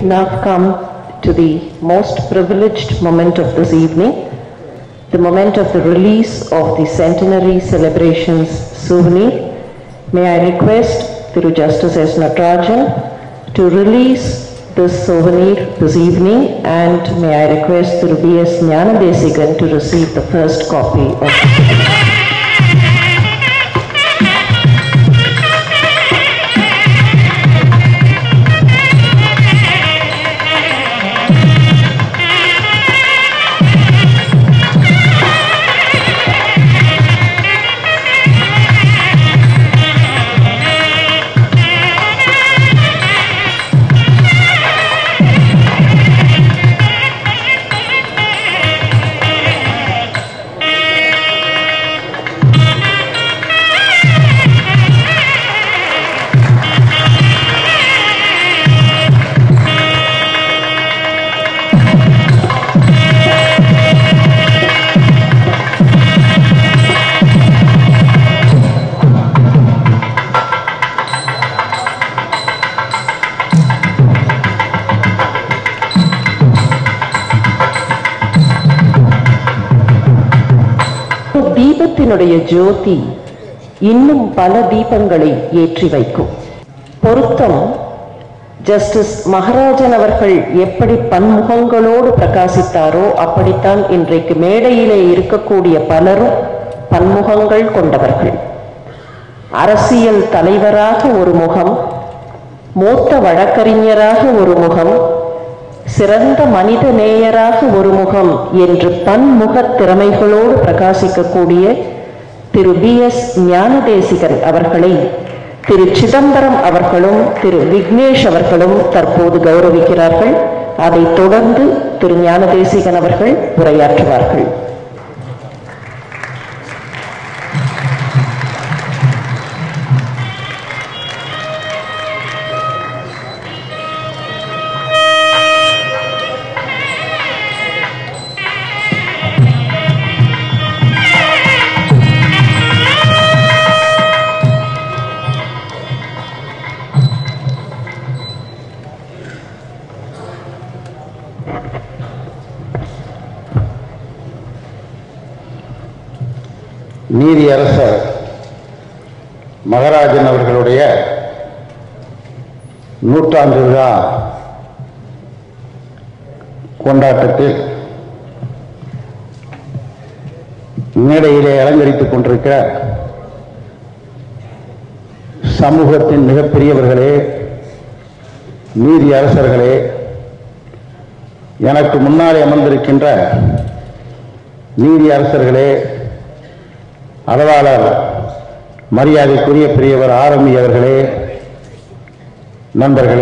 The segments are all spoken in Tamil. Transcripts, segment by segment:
now come to the most privileged moment of this evening, the moment of the release of the centenary celebrations souvenir. May I request Thiru Justice S. Natarajan to release this souvenir this evening, and may I request Thiru B.S. Jnanadesigan to receive the first copy of it. தீபத்தினுடைய ஜோதி இன்னும் பல தீபங்களை ஏற்றி வைக்கும். பொருத்தம் ஜஸ்டிஸ் மகராஜன் அவர்கள் எப்படி பன்முகங்களோடு பிரகாசித்தாரோ அப்படித்தான் இன்றைக்கு மேடையிலே இருக்கக்கூடிய பலரும் பன்முகங்கள் கொண்டவர்கள். அரசியல் தலைவராக ஒரு முகம், மூத்த வழக்கறிஞராக ஒரு முகம், சிறந்த மனித நேயராக ஒரு முகம் என்று பன்முக திறமைகளோடு பிரகாசிக்கக்கூடிய திரு B.S. ஞானதேசிகன் அவர்களை திரு சிதம்பரம் அவர்களும் திரு விக்னேஷ் அவர்களும் தற்போது கௌரவிக்கிறார்கள். அதைத் தொடர்ந்து திரு ஞானதேசிகன் அவர்கள் உரையாற்றுவார்கள். நீதியரசர் மகராஜன் அவர்களுடைய நூற்றாண்டு விழா கொண்டாட்டத்தில் மேடையிலே அலங்கரித்துக் கொண்டிருக்கிற சமூகத்தின் மிகப்பெரியவர்களே, நீதியரசர்களே, எனக்கு முன்னாலே அமர்ந்திருக்கின்ற நீதியரசர்களே, அளவாளர் மரியாதைக்குரிய பெரியவர் ஆரம்பி அவர்களே, நண்பர்களே,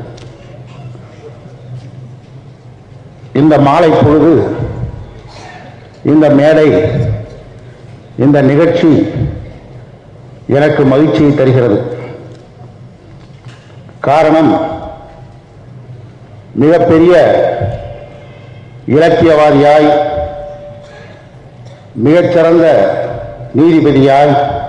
இந்த மாலை பொழுது, இந்த மேடை, இந்த நிகழ்ச்சி எனக்கு மகிழ்ச்சியை தருகிறது. காரணம், மிகப்பெரிய இலக்கியவாதியாய், மிகச்சிறந்த நீதிபதியாய்,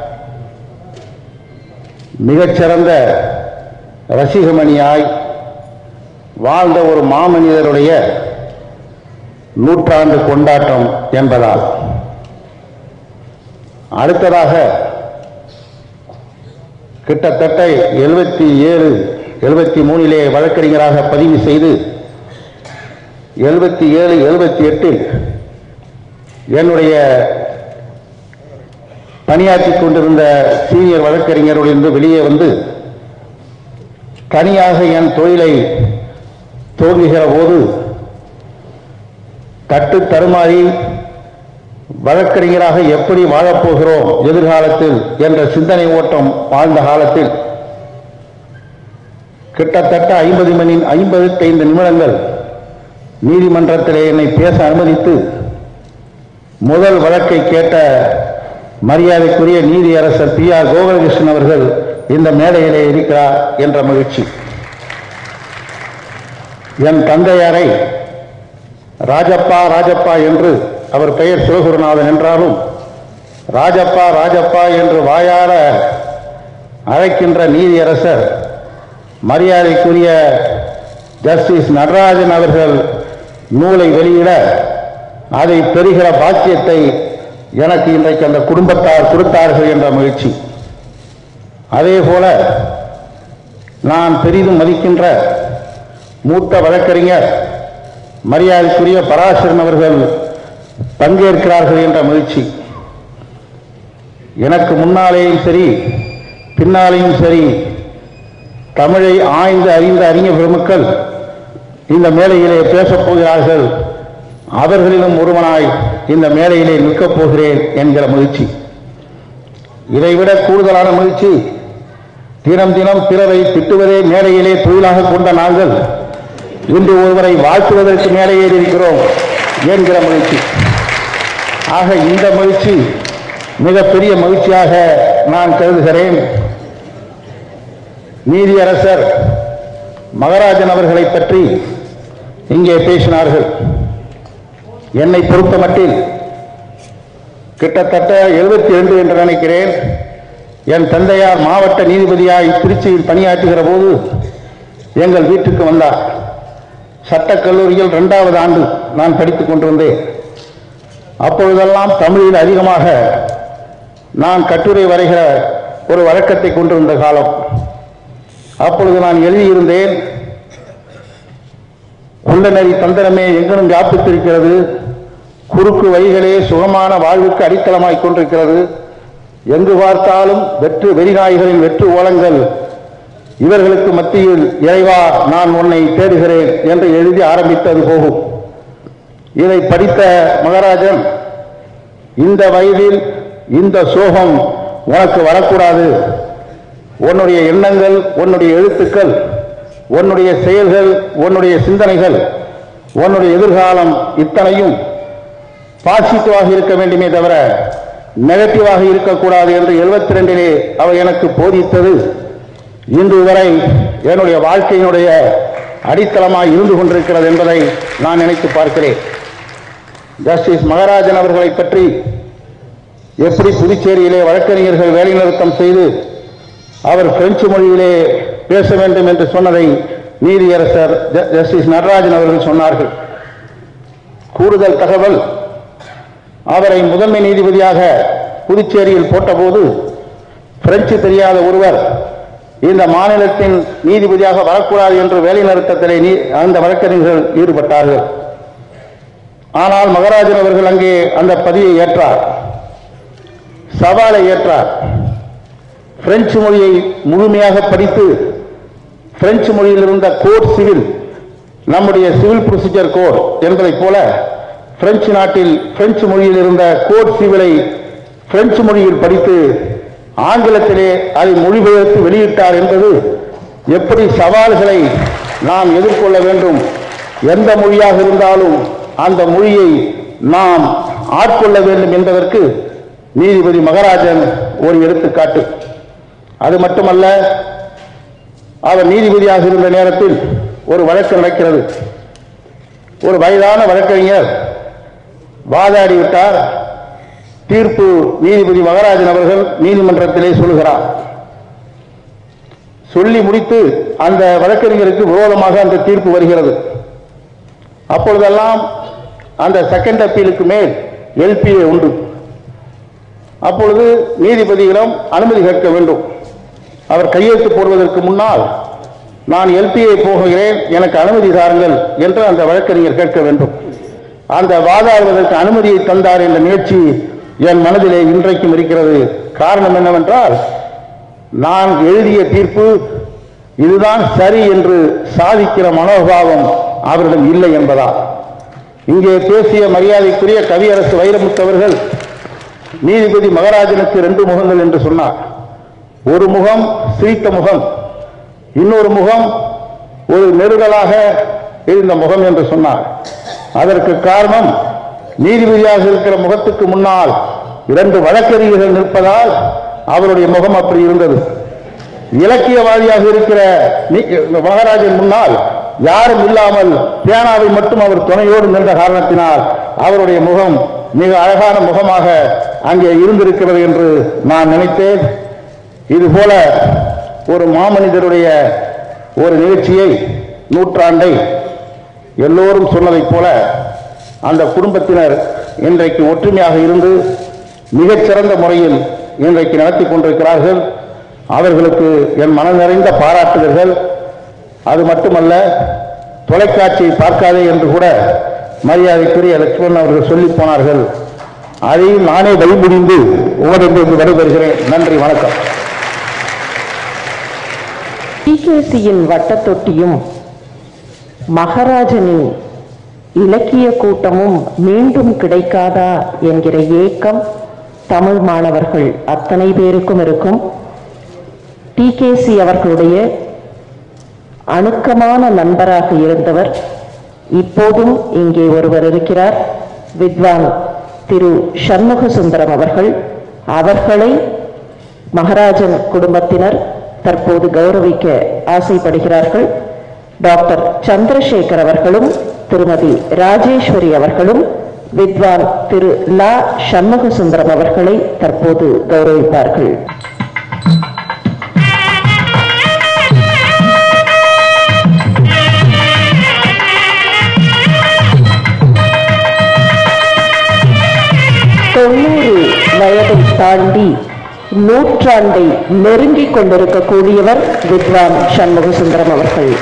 மிகச்சிறந்த ரசிகமணியாய் வாழ்ந்த ஒரு மாமனிதருடைய நூற்றாண்டு கொண்டாட்டம் என்பதால். அடுத்ததாக கிட்டத்தட்ட 77-73 வழக்கறிஞராக பதிவு செய்து 77-78 என்னுடைய பணியாற்றிக் கொண்டிருந்த சீனியர் வழக்கறிஞரிலிருந்து வெளியே வந்து தனியாக என் தொழிலை துவங்குகிற போது தட்டு தடுமாறி வழக்கறிஞராக எப்படி வாழப்போகிறோம் எதிர்காலத்தில் என்ற சிந்தனை ஓட்டம் வாழ்ந்த காலத்தில் கிட்டத்தட்ட 55 நிமிடங்கள் நீதிமன்றத்திலே என்னை பேச அனுமதித்து முதல் வழக்கை கேட்ட மரியாதைக்குரிய நீதியரசர் P.R. கோபாலகிருஷ்ணன் அவர்கள் இந்த மேடையிலே இருக்கிறார் என்ற மகிழ்ச்சி. என் தந்தையாரை ராஜப்பா ராஜப்பா என்று அவர் பெயர் சிவகுருநாதன் என்றாலும் ராஜப்பா ராஜப்பா என்று வாயார அழைக்கின்ற நீதியரசர் மரியாதைக்குரிய ஜஸ்டிஸ் நடராஜன் அவர்கள் நூலை வெளியிட அதை பெறுகிற பாக்கியத்தை எனக்கு இன்றைக்கு அந்த குடும்பத்தார் கொடுத்தார்கள் என்ற மகிழ்ச்சி. அதே போல நான் பெரிதும் மதிக்கின்ற மூத்த வழக்கறிஞர் மரியாதைக்குரிய பராசரன் அவர்கள் பங்கேற்கிறார்கள் என்ற மகிழ்ச்சி. எனக்கு முன்னாலேயும் சரி பின்னாலேயும் சரி தமிழை ஆய்ந்து அறிந்த அறிஞர் பெருமக்கள் இந்த மேடையிலே பேசப் போகிறார்கள். அவர்களிலும் ஒருவனாய் இந்த மேடையிலே நிற்கப் போகிறேன் என்கிற மகிழ்ச்சி. இதைவிட கூடுதலான மகிழ்ச்சி, தினம் தினம் பிறரை திட்டுவதே மேடையிலே தொழிலாக கொண்ட நாங்கள் இன்று ஒருவரை வாழ்த்துவதற்கு மேடையே இருக்கிறோம் என்கிற மகிழ்ச்சி. ஆக இந்த மகிழ்ச்சி மிகப்பெரிய மகிழ்ச்சியாக நான் கருதுகிறேன். நீதியரசர் மகராஜன் அவர்களை பற்றி இங்கே பேசினார்கள். என்னை பொறுத்த மட்டில் கிட்டத்தட்ட 72 என்று நினைக்கிறேன். என் தந்தையார் மாவட்ட நீதிபதியாய் திருச்சியில் பணியாற்றுகிற போது எங்கள் வீட்டுக்கு வந்தார். சட்டக்கல்லூரியில் 2வது ஆண்டு நான் படித்துக் கொண்டிருந்தேன். அப்பொழுதெல்லாம் தமிழில் அதிகமாக நான் கட்டுரை வரைகிற ஒரு வழக்கத்தை கொண்டிருந்த காலம். அப்பொழுது நான் எழுதியிருந்தேன், குண்டநெறி தந்திரமே எங்கனும் வியாபித்திருக்கிறது, குறுக்கு வழிகளே சுகமான வாழ்வுக்கு அடித்தளமாய் கொண்டிருக்கிறது, எங்கு பார்த்தாலும் வெறிநாய்களின் வெற்று ஓலங்கள், இவர்களுக்கு மத்தியில் இறைவா நான் உன்னை தேடுகிறேன் என்று எழுதி ஆரம்பித்தது போகும். இதை படித்த மகராஜன், இந்த வயதில் இந்த சோகம் உனக்கு வரக்கூடாது, உன்னுடைய எண்ணங்கள், உன்னுடைய எழுத்துக்கள், உன்னுடைய செயல்கள், உன்னுடைய சிந்தனைகள், உன்னுடைய எதிர்காலம் இத்தனையும் பாசிட்டிவாக இருக்க வேண்டுமே தவிர நெகட்டிவாக இருக்கக்கூடாது என்று 72 அவர் எனக்கு போதித்தது இன்று வரை என்னுடைய வாழ்க்கையினுடைய அடித்தளமாய் இருந்து கொண்டிருக்கிறது என்பதை நான் நினைத்து பார்க்கிறேன். ஜஸ்டிஸ் மகராஜன் அவர்களை பற்றி எப்படி புதுச்சேரியிலே வழக்கறிஞர்கள் வேலைநிறுத்தம் செய்து அவர் பிரெஞ்சு மொழியிலே பேச வேண்டும் என்று சொன்னதை நீதியரசர் ஜஸ்டிஸ் நடராஜன் அவர்கள் சொன்னார்கள். கூடுதல் தகவல், அவரை முதன்மை நீதிபதியாக புதுச்சேரியில் போட்டபோது பிரெஞ்சு தெரியாத ஒருவர் இந்த மாநிலத்தின் நீதிபதியாக வரக்கூடாது என்று வேலைநிறுத்தத்திலே அந்த வழக்கறிஞர்கள் ஈடுபட்டார்கள். ஆனால் மகராஜன் அவர்கள் அங்கே அந்த பதவியை ஏற்றார், சவாலை ஏற்றார். பிரெஞ்சு மொழியை முழுமையாக படித்து பிரெஞ்சு மொழியில் இருந்த கோட் சிவில், நம்முடைய சிவில் ப்ரொசீஜர் கோட் என்பதைப் போல பிரெஞ்சு நாட்டில் பிரெஞ்சு மொழியில் இருந்த கோட் சிவிலை பிரெஞ்சு மொழியில் படித்து ஆங்கிலத்திலே அதை மொழிபெயர்த்து வெளியிட்டார் என்பது எப்படி சவால்களை நாம் எதிர்கொள்ள வேண்டும், எந்த மொழியாக இருந்தாலும் அந்த மொழியை நாம் ஆட்கொள்ள வேண்டும் என்பதற்கு நீதிபதி மகராஜன் ஒரு எடுத்துக்காட்டு. அது மட்டுமல்ல, அவர் நீதிபதியாக இருந்த நேரத்தில் ஒரு வழக்கு நடக்கிறது. ஒரு வயதான வழக்கறிஞர் வாதாடிவிட்டார். தீர்ப்பு நீதிபதி மகராஜன் அவர்கள் நீதிமன்றத்திலே சொல்லுகிறார். சொல்லி முடித்து அந்த வழக்கறிஞருக்கு விரோதமாக அந்த தீர்ப்பு வருகிறது. அப்பொழுதெல்லாம் அந்த செகண்ட் அப்பீலுக்கு மேல் எல்பிஏ உண்டு. அப்பொழுது நீதிபதியிடம் அனுமதி கேட்க வேண்டும். அவர் கையெழுத்து போடுவதற்கு முன்னால் நான் எல்பிஏ போகிறேன், எனக்கு அனுமதி தாருங்கள் என்று அந்த வழக்கறிஞர் கேட்க வேண்டும். அந்த வாதாடுவதற்கு அனுமதியை தந்தார் என்ற நிகழ்ச்சி என் மனதிலே இன்றைக்கும் இருக்கிறது. காரணம் என்னவென்றால், நான் எழுதிய தீர்ப்பு இதுதான் சரி என்று சாதிக்கிற மனோபாவம் அவரிடம் இல்லை என்பதால். இங்கே பேசிய மரியாதைக்குரிய கவியரசு வைரமுத்து அவர்கள் நீதிபதி மகராஜனுக்கு 2 முகங்கள் என்று சொன்னார். ஒரு முகம் சிரித்த முகம், இன்னொரு முகம் ஒரு நெருடலாக இருந்த முகம் என்று சொன்னார். அதற்கு காரணம், நீதிபதியாக இருக்கிற முகத்துக்கு முன்னால் 2 வழக்கறிஞர்கள் நிற்பதால் அவருடைய முகம் அப்படி இருந்தது. இலக்கியவாதியாக இருக்கிற மகராஜன் முன்னால் யாரும் இல்லாமல் பேனாவை மட்டும் அவர் துணையோடு நின்ற காரணத்தினால் அவருடைய முகம் மிக அழகான முகமாக அங்கே இருந்திருக்கிறது என்று நான் நினைத்தேன். இதுபோல ஒரு மாமனிதருடைய ஒரு நிகழ்ச்சியை நூற்றாண்டை எல்லோரும் சொன்னதைப் போல அந்த குடும்பத்தினர் இன்றைக்கு ஒற்றுமையாக இருந்து மிகச்சிறந்த முறையில் இன்றைக்கு நடத்தி கொண்டிருக்கிறார்கள். அவர்களுக்கு என் மனம் நிறைந்த பாராட்டுதல்கள். அது மட்டுமல்ல, தொலைக்காட்சியை பார்க்காதே என்று கூட மரியாதைக்குரிய லட்சுமணன் அவர்கள் சொல்லி போனார்கள். அதையும் நானே வழிமுடிந்து உங்களிடமிருந்து விடைபெறுகிறேன். நன்றி, வணக்கம். டிகேசியின் வட்டத்தொட்டியும் மகாராஜனின் இலக்கிய கூட்டமும் மீண்டும் கிடைக்காதா என்கிற ஏக்கம் தமிழ் மாணவர்கள் அத்தனை பேருக்கும் இருக்கும். டிகேசி அவர்களுடைய அணுக்கமான நண்பராக இருந்தவர் இப்போதும் இங்கே ஒருவர் இருக்கிறார், வித்வான் திரு சண்முக சுந்தரம் அவர்கள். அவர்களை மகாராஜன் குடும்பத்தினர் தற்போது கௌரவிக்க ஆசைப்படுகிறார்கள். டாக்டர் சந்திரசேகர் அவர்களும் திருமதி ராஜேஸ்வரி அவர்களும் வித்வான் திரு லா சண்முக சுந்தரம் அவர்களை தற்போது கௌரவிப்பார்கள். வயதை தாண்டி நூற்றாண்டை நெருங்கிக் கொண்டிருக்கக்கூடியவர் வித்வான் சண்முக சுந்தரம் அவர்கள்.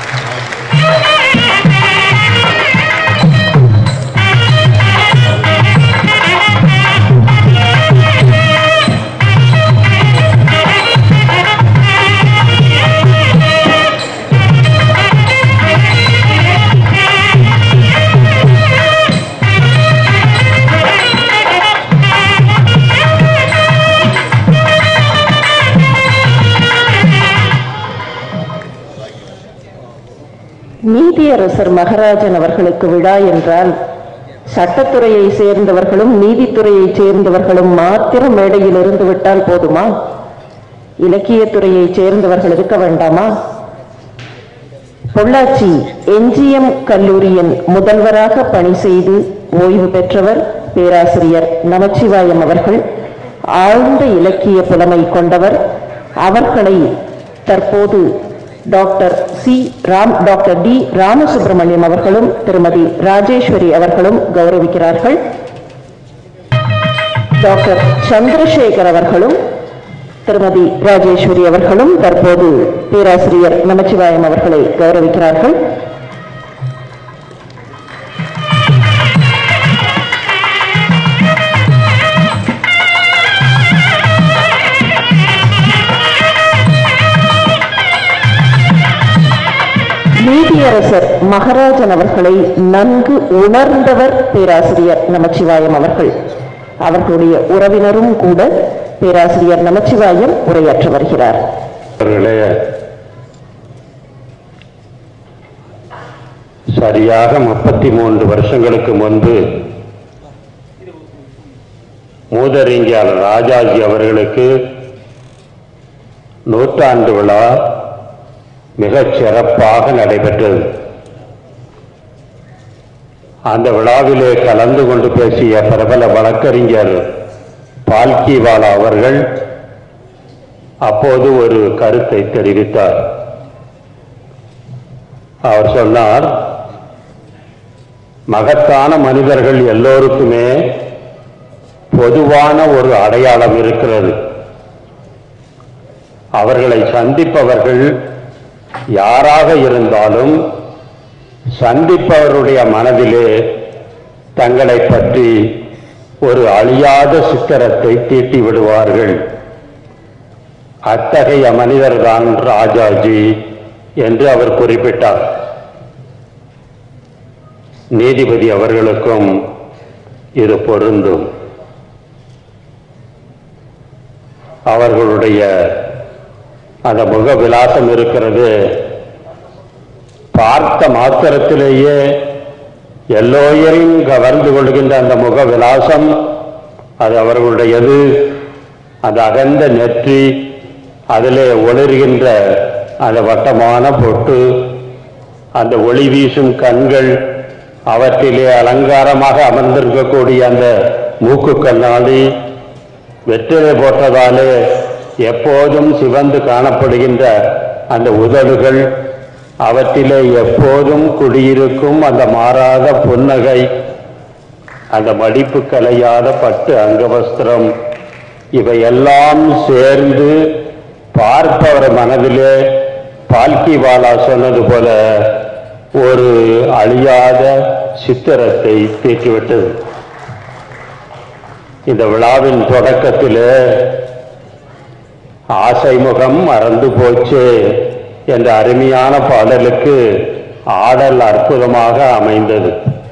நீதியரசர் மகாராஜன் அவர்களுக்கு விழா என்றால் சட்டத்துறையை சேர்ந்தவர்களும் நீதித்துறையை சேர்ந்தவர்களும் மாத்திரம் மேடையில் இருந்து விட்டால் போதுமா? இலக்கியத்துறையை சேர்ந்தவர்கள் இருக்க வேண்டாமா? பொள்ளாச்சி எம்ஜிஎம் கல்லூரியின் முதல்வராக பணி செய்து ஓய்வு பெற்றவர் பேராசிரியர் நமச்சிவாயம் அவர்கள். ஆழ்ந்த இலக்கிய புலமை கொண்டவர். அவர்களை தற்போது டாக்டர் டி ராமசுப்பிரமணியம் அவர்களும் திருமதி ராஜேஸ்வரி அவர்களும் கௌரவிக்கிறார்கள். டாக்டர் சந்திரசேகர் அவர்களும் திருமதி ராஜேஸ்வரி அவர்களும் தற்போது பேராசிரியர் நமச்சிவாயம் அவர்களை கௌரவிக்கிறார்கள். நீதியரசர் மகாராஜன் அவர்களை நன்கு உணர்ந்தவர் பேராசிரியர் நமச்சிவாயம் அவர்கள். அவர்களுடைய உறவினரும் கூட பேராசிரியர் நமச்சிவாயம் உரையாற்ற வருகிறார். சரியாக 33 வருஷங்களுக்கு முன்பு மூதறிஞர் ராஜாஜி அவர்களுக்கு நூற்றாண்டு விழா மிகச் சிறப்பாக நடைபெற்றது. அந்த விழாவிலே கலந்து கொண்டு பேசிய பிரபல வழக்கறிஞர் பால்கிவாலா அவர்கள் அப்போது ஒரு கருத்தை தெரிவித்தார். அவர் சொன்னார், மகத்தான மனிதர்கள் எல்லோருக்குமே பொதுவான ஒரு அடையாளம் இருக்கிறது. அவர்களை சந்திப்பவர்கள் யாராக இருந்தாலும் சந்திப்பவருடைய மனதிலே தங்களை பற்றி ஒரு அழியாத சித்திரத்தை தீட்டி விடுவார்கள். அத்தகைய மனிதர்தான் ராஜாஜி என்று அவர் குறிப்பிட்டார். நீதிபதி அவர்களுக்கும் இது பொருந்தும். அவர்களுடைய அந்த முக விலாசம் இருக்கிறது. பார்த்த மாத்திரத்திலேயே எல்லோரையும் கவர்ந்து கொள்கின்ற அந்த முக விலாசம், அது அவர்களுடையது. அந்த அகன்ற நெற்றி, அதிலே ஒளிர்கின்ற அந்த வட்டமான பொட்டு, அந்த ஒளி வீசும் கண்கள், அவற்றிலே அலங்காரமாக அமர்ந்திருக்கக்கூடிய அந்த மூக்கு கண்ணாடி, வெற்றிலை போட்டதாலே எப்போதும் சிவந்து காணப்படுகின்ற அந்த உதடுகள், அவற்றிலே எப்போதும் குடியிருக்கும் அந்த மாறாத புன்னகை, அந்த மடிப்பு கலையாத பட்டு அங்கவஸ்திரம், இவையெல்லாம் சேர்ந்து பார்ப்பவர் மனதிலே பால்கிவாலா சொன்னது போல ஒரு அழியாத சித்திரத்தை தீட்டிவிட்டது. இந்த விழாவின் தொடக்கத்திலே ஆசை முகம் மறந்து போச்சு என்ற அருமையான பாடலுக்கு ஆடல் அற்புதமாக அமைந்தது.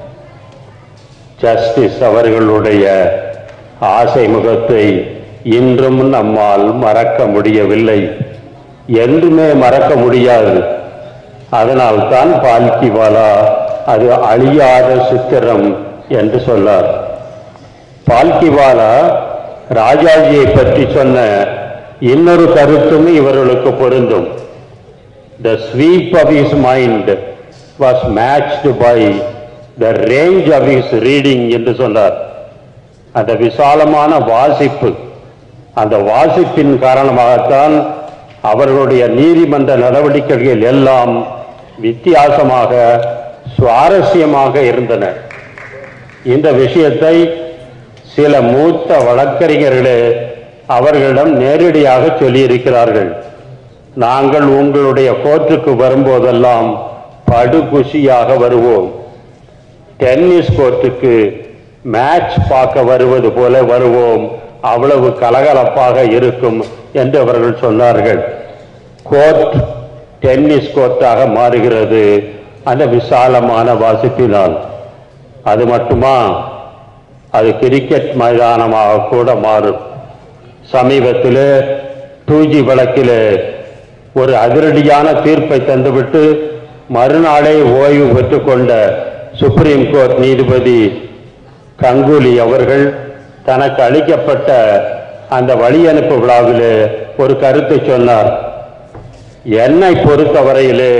ஜஸ்டிஸ் அவர்களுடைய ஆசை முகத்தை இன்றும் நம்மால் மறக்க முடியவில்லை, என்றுமே மறக்க முடியாது. அதனால்தான் பால்கிவாலா அது அழியாத சித்திரம் என்று சொன்னார். பால்கிவாலா ராஜாஜியை பற்றி சொன்ன இன்னொரு கருத்தும் இவர்களுக்கு பொருந்தும். The sweep of his mind was matched by the range of his reading என்று சொன்னார். அந்த விசாலமான வாசிப்பு, அந்த வாசிப்பின் காரணமாகத்தான் அவர்களுடைய நீதிமன்ற நடவடிக்கைகள் எல்லாம் வித்தியாசமாக சுவாரஸ்யமாக இருந்தன. இந்த விஷயத்தை சில மூத்த வழக்கறிஞர்களே அவர்களிடம் நேரடியாக சொல்லியிருக்கிறார்கள். நாங்கள் உங்களுடைய கோர்ட்டுக்கு வரும்போதெல்லாம் படுகுஷியாக வருவோம், டென்னிஸ் கோர்ட்டுக்கு மேட்ச் பார்க்க வருவது போல வருவோம், அவ்வளவு கலகலப்பாக இருக்கும் என்று அவர்கள் சொன்னார்கள். கோர்ட் டென்னிஸ் கோர்ட்டாக மாறுகிறது அந்த விசாலமான வாசிப்பினால். அது மட்டுமா, அது கிரிக்கெட் மைதானமாக கூட மாறும். சமீபத்தில் 2G வழக்கிலே ஒரு அதிரடியான தீர்ப்பை தந்துவிட்டு மறுநாளே ஓய்வு பெற்றுக்கொண்ட சுப்ரீம் கோர்ட் நீதிபதி கங்குலி அவர்கள் தனக்கு அளிக்கப்பட்ட அந்த வழியனுப்பு விழாவிலே ஒரு கருத்தை சொன்னார். என்னை பொறுத்தவரையிலே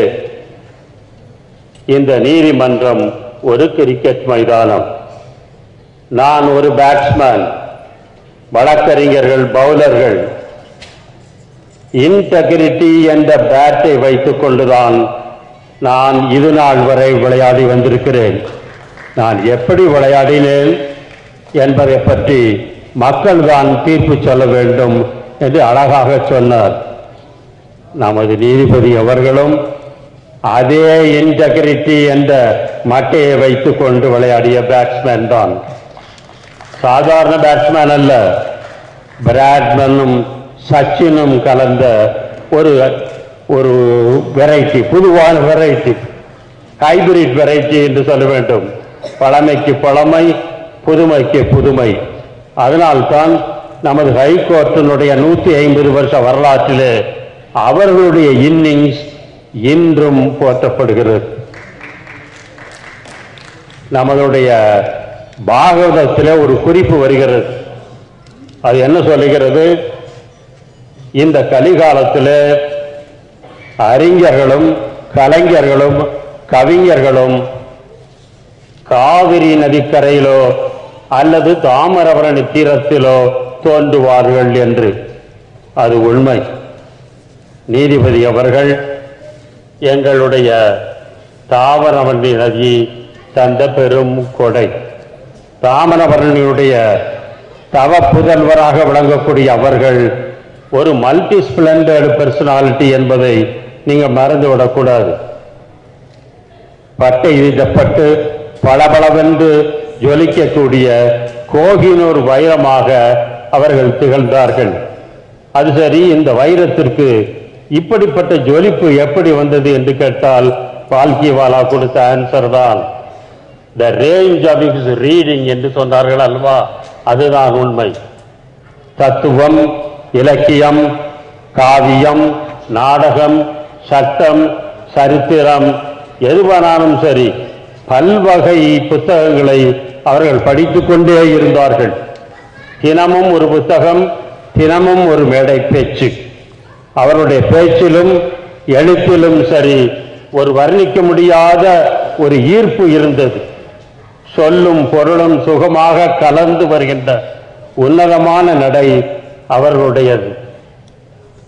இந்த நீதிமன்றம் ஒரு கிரிக்கெட் மைதானம். நான் ஒரு பேட்ஸ்மேன், வழக்கறிஞர்கள் பவுலர்கள். இன்டெகிரிட்டி என்ற பேட்டை வைத்துக் கொண்டுதான் நான் இது நாள் வரை விளையாடி வந்திருக்கிறேன். நான் எப்படி விளையாடினேன் என்பதை பற்றி மக்கள் தான் தீர்ப்பு சொல்ல வேண்டும் என்று அழகாக சொன்னார். நமது நீதிபதி அவர்களும் அதே இன்டெகிரிட்டி என்ற மட்டையை வைத்துக் கொண்டு விளையாடிய பேட்ஸ்மேன் தான். சாதாரண பேட்ஸ்மேன் அல்ல, பிராட்மனும் சச்சினும் கலந்த ஒரு வெரைட்டி, புதுவான வெரைட்டி, ஹைபிரிட் வெரைட்டி என்று சொல்ல வேண்டும். பழமைக்கு பழமை, புதுமைக்கு புதுமை. அதனால்தான் நமது ஹைகோர்ட்டினுடைய 150 வருஷ வரலாற்றிலே அவர்களுடைய இன்னிங்ஸ் இன்றும் போற்றப்படுகிறது. நம்மளுடைய பாகவதத்திலே ஒரு குறிப்பு வருகிறது. அது என்ன சொல்லுகிறது? இந்த கலிகாலத்தில் அறிஞர்களும் கலைஞர்களும் கவிஞர்களும் காவிரி நதிக்கரையிலோ அல்லது தாமிரபரணி தீரத்திலோ தோன்றுவார்கள் என்று. அது உண்மை. நீதிபதி அவர்கள் எங்களுடைய தாமிரபரணி நதி தந்த பெரும் கொடை. தாமிரபரணியுடைய தவ புதல்வராக விளங்கக்கூடிய அவர்கள் ஒரு மல்டி ஸ்பிளண்டர்டு பர்சனாலிட்டி என்பதை நீங்க மறந்துவிடக்கூடாது. பட்டை இதப்பட்டு பளபளவென்று ஜொலிக்கக்கூடிய கோகினூர் வைரமாக அவர்கள் திகழ்ந்தார்கள். அது சரி, இந்த வைரத்திற்கு இப்படிப்பட்ட ஜொலிப்பு எப்படி வந்தது என்று கேட்டால் பால்கிவாலா கொடுத்த ஆன்சர் தான் the range of his reading என்று சொன்னார்கள் அல்லவா? அதுதான் உண்மை. தத்துவம், இலக்கியம், காவியம், நாடகம், சட்டம், சரித்திரம், எதுவானாலும் சரி பல்வகை புத்தகங்களை அவர்கள் படித்துக் கொண்டே இருந்தார்கள். தினமும் ஒரு புத்தகம், தினமும் ஒரு மேடை பேச்சு. அவருடைய பேச்சிலும் எழுத்திலும் சரி ஒரு வர்ணிக்க முடியாத ஒரு ஈர்ப்பு இருந்தது. சொல்லும் பொருளும் சுகமாக கலந்து வருகின்ற உன்னதமான நடை அவர்களுடையது.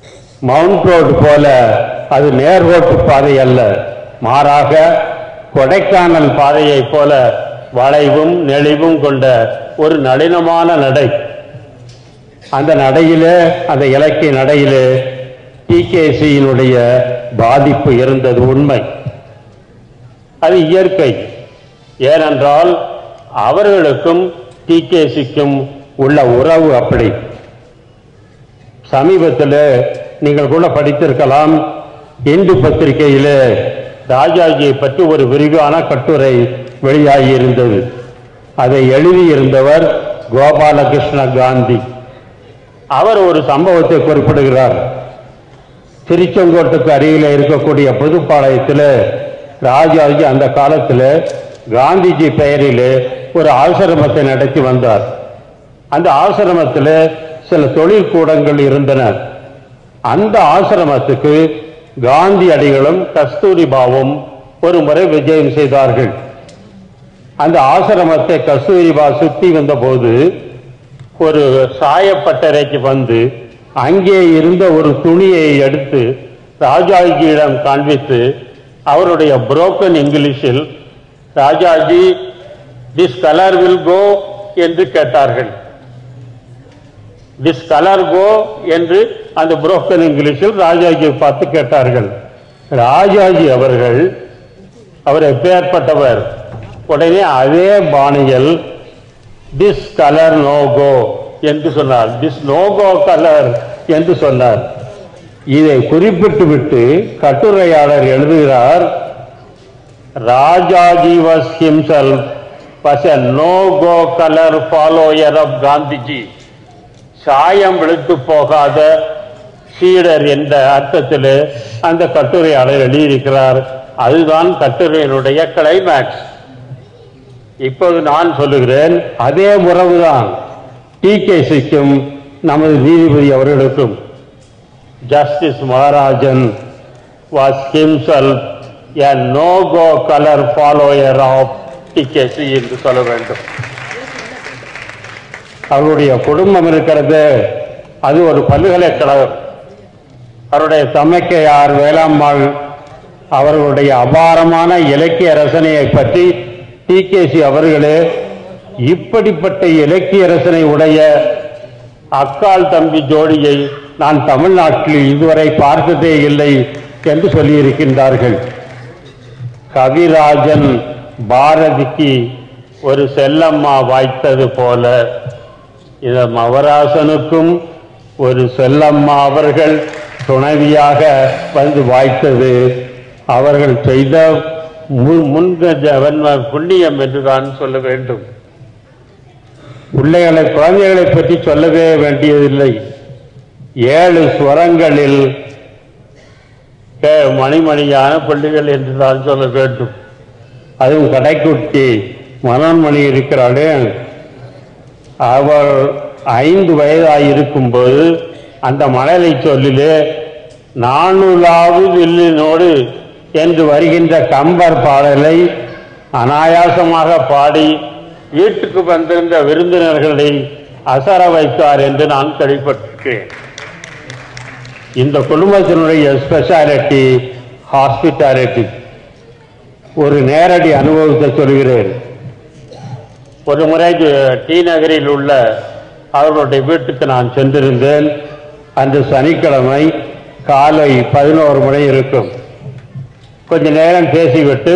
மவுண்ட் ரோடு போல அது நேர்கோட்டு பாதை அல்ல, மாறாக கொடைக்கானல் பாதையை போல வளைவும் நெளிவும் கொண்ட ஒரு நளினமான நடை. அந்த நடையிலே, அந்த இலக்கிய நடையிலே டிகேசியினுடைய பாதிப்பு இருந்தது உண்மை. அது இயற்கை. ஏனென்றால் அவர்களுக்கும் டிகேசிக்கும் உள்ள உறவு அப்படி. சமீபத்தில் நீங்கள் கூட படித்திருக்கலாம், இந்து பத்திரிகையிலே ராஜாஜியை பற்றி ஒரு விரிவான கட்டுரை வெளியாகி இருந்தது. அதை எழுதியிருந்தவர் கோபாலகிருஷ்ண காந்தி. அவர் ஒரு சம்பவத்தை குறிப்பிடுகிறார். திருச்செங்கோட்டுக்கு அருகில் இருக்கக்கூடிய புதுப்பாளையத்தில் ராஜாஜி அந்த காலத்தில் காந்திஜி பெயரில் ஒரு ஆசிரமத்தை நடத்தி வந்தார். அந்த ஆசிரமத்தில் சில தொழிற்கூடங்கள் இருந்தன. அந்த ஆசிரமத்துக்கு காந்தியடிகளும் கஸ்தூரிபாவும் ஒரு முறை விஜயம் செய்தார்கள். அந்த ஆசிரமத்தை கஸ்தூரிபா சுற்றி வந்தபோது ஒரு சாயப்பட்டறைக்கு வந்து அங்கே இருந்த ஒரு துணியை எடுத்து ராஜாஜியிடம் காண்பித்து அவருடைய புரோக்கன் இங்கிலீஷில் Rajaji this colour will go என்று கேட்டார்கள். திஸ் கலர் கோ என்று அந்த புரோக்கன் இங்கிலீஷில் ராஜாஜியை பார்த்து கேட்டார்கள். ராஜாஜி அவர்கள், அவர் எப்பேற்பட்டவர், உடனே அதே பாணியில் திஸ் கலர் நோ கோ என்று சொன்னார். திஸ் நோ கோ கலர் என்று சொன்னார். இதை குறிப்பிட்டு விட்டு கட்டுரையாளர் எழுதுகிறார், Rajaji was himself was a no go color follower of Gandhiji. சாயம் விழுத்து போகாத சீடர் என்ற அர்த்தத்தில் அந்த கட்டுரையாளர் எழுதியிருக்கிறார். அதுதான் கட்டுரையினுடைய கிளைமேக்ஸ். இப்போது நான் சொல்லுகிறேன், அதே உறவுதான் டிகேசிக்கும் நமது நீதிபதி அவர்களுக்கும். Justice Maharajan was himself a no-go color follower of TKC என்று சொல்ல வேண்டும். அவருடைய குடும்பம் இருக்கிறது, அது ஒரு பல்கலைக்கழகம். அவருடைய தமைக்கையார் வேளாம்மாள் அவர்களுடைய அபாரமான இலக்கிய ரசனையை பற்றி டிகேசி அவர்களே இப்படிப்பட்ட இலக்கிய ரசனை உடைய அக்கால் தம்பி ஜோடியை நான் தமிழ்நாட்டில் இதுவரை பார்த்ததே இல்லை என்று சொல்லியிருக்கின்றார்கள். கவிராஜன் பாரதிக்கு ஒரு செல்லம்மா வாய்த்தது போல இந்த மவராசனுக்கும் ஒரு செல்லம்மா அவர்கள் துணைவியாக வந்து வாய்த்தது அவர்கள் செய்த புண்ணியம் என்றுதான் சொல்ல வேண்டும். பிள்ளைகளை, குழந்தைகளை பற்றி சொல்லவே வேண்டியதில்லை. 7 ஸ்வரங்களில் மணிமணியான பிள்ளைகள் என்றுதான் சொல்ல வேண்டும். அதுவும் கடைக்குட்டி மனோன்மணி இருக்கிறாளே, அவர் 5 வயதாயிருக்கும்போது அந்த மழலை சொல்லிலே நானுலாவது வில்லினோடு என்று வருகின்ற கம்பர் பாடலை அனாயாசமாக பாடி வீட்டுக்கு வந்திருந்த விருந்தினர்களை அசர வைத்தார் என்று நான் கேள்விப்பட்டிருக்கிறேன். இந்த குடும்பத்தினுடைய ஸ்பெஷாலிட்டி ஹாஸ்பிட்டாலிட்டி. ஒரு நேரடி அனுபவத்தை சொல்கிறேன். ஒரு முறை டி நகரில் உள்ள அவர்களுடைய வீட்டுக்கு நான் சென்றிருந்தேன். அன்று சனிக்கிழமை காலை 11 மணி இருக்கும். கொஞ்ச நேரம் பேசிவிட்டு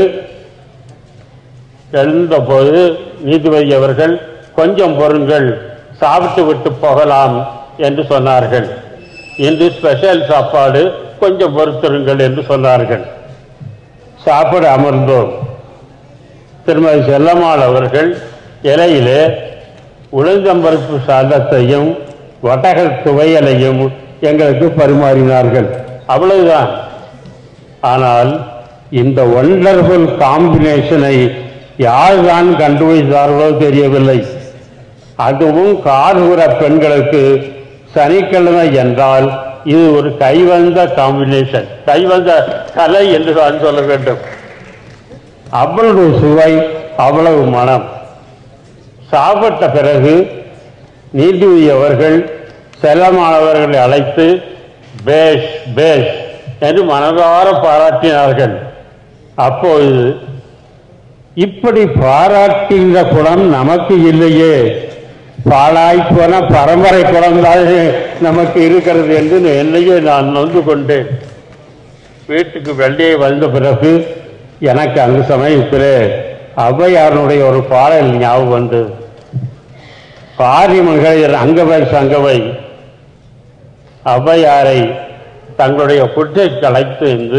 எழுந்தபோது நீதிபதி அவர்கள் கொஞ்சம் பொருங்கள், சாப்பிட்டு விட்டு போகலாம் என்று சொன்னார்கள். இன்று ஸ்பெஷல் சாப்பாடு, கொஞ்சம் பொறுத்திருங்கள் என்று சொன்னார்கள். சாப்பிட அமர்ந்தோம். திருமதி செல்லம்மாள் அவர்கள் இலையிலே உளுந்தம்பருப்பு சாதத்தையும் வட்டக துவையலையும் எங்களுக்கு பரிமாறினார்கள். அவ்வளவுதான். ஆனால் இந்த ஒண்டர்ஃபுல் காம்பினேஷனை யார்தான் கண்டுபிடித்தார்களோ தெரியவில்லை. அதுவும் கார்புற பெண்களுக்கு சனிக்கிழமை என்றால் இது ஒரு கைவந்த காம்பினேஷன், கைவந்த கலை என்று தான் சொல்ல வேண்டும். அவ்வளவு சுவை, அவ்வளவு மனம். சாப்பிட்ட பிறகு நீதிபதி அவர்கள் செல்லமானவர்களை அழைத்து பேஷ் பேஷ் என்று மனதார பாராட்டினார்கள். அப்போது இப்படி பாராட்டுகின்ற குணம் நமக்கு இல்லையே, பாழாய் போன பரம்பரை குணம்தான் நமக்கு இருக்கிறது என்று என்னையே நான் நொந்து கொண்டேன். வீட்டுக்கு வெளியே வந்த பிறகு எனக்கு அந்த சமயத்தில் ஔவையாருடைய ஒரு பாடல் ஞாபகம் வந்து, பாரி மகளிர் அங்கவை சங்கவை ஔவையாரை தங்களுடைய புற்றை களைத்து என்று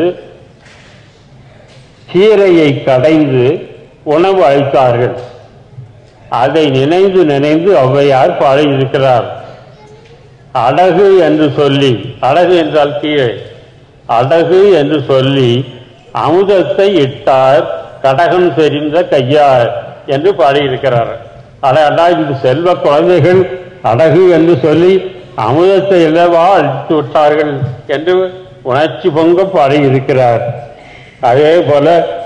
கீரையை கடைந்து உணவு அளித்தார்கள். அதை நினைந்து நினைந்து ஔவையார் பாடியிருக்கிறார். அடகு என்று சொல்லி, அடகு என்றால் கீரை, அடகு என்று சொல்லி அமுதத்தை இட்டார் கடகம் செறிந்த கையார் என்று பாடியிருக்கிறார். அடடா, இந்த செல்வ குழந்தைகள் அடகு என்று சொல்லி அமுதத்தை இல்லவா அழித்து விட்டார்கள் என்று உணர்ச்சி பொங்க பாடியிருக்கிறார். அதே போல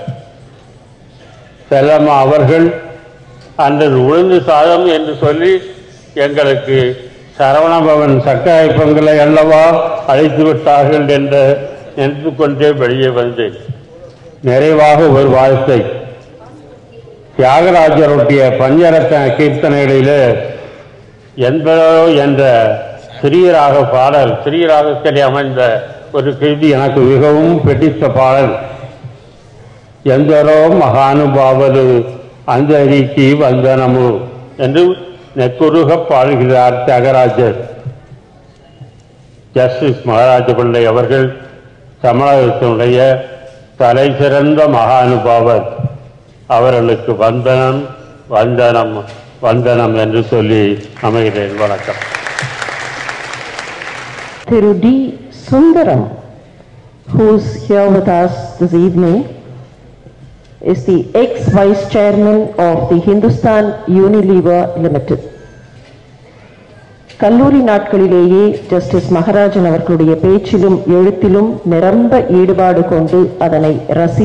செல்லம்மா அவர்கள் அன்று உளுந்து சாதம் என்று சொல்லி எங்களுக்கு சரவணபவன் சர்க்கரை பொங்கலை அல்லவா அழைத்து விட்டார்கள் என்று நினைத்து கொண்டே வெளியே வந்தேன். நிறைவாக ஒரு வார்த்தை, தியாகராஜருடைய பஞ்சரத்ன கீர்த்தனைகளிலே என்பதோ என்ற ஸ்ரீராக பாடல், ஸ்ரீராகத்திலே அமைந்த ஒரு கிருதி எனக்கு மிகவும் பிடித்த பாடல். எந்தரோ மகானுபாவது அந்தரிக்கு வந்தனமு என்று நெக்குருக பாடுகிறார் தியாகராஜர். ஜஸ்டிஸ் மகாராஜ பிள்ளை அவர்கள் தமிழகத்தினுடைய தலை சிறந்த மகானுபாவர். அவர்களுக்கு வந்தனம் வந்தனம் வந்தனம் என்று சொல்லி அமைகிறேன். வணக்கம். Thiru D. Sundaram, who is here with us this evening, is the ex-vice chairman of the Hindustan Unilever Limited. கல்லூரி நாட்களிலேயே ஜஸ்டிஸ் மகாராஜன் அவர்களுடைய பேச்சிலும் எழுத்திலும் நிரம்ப ஈடுபாடு கொண்டு அதனை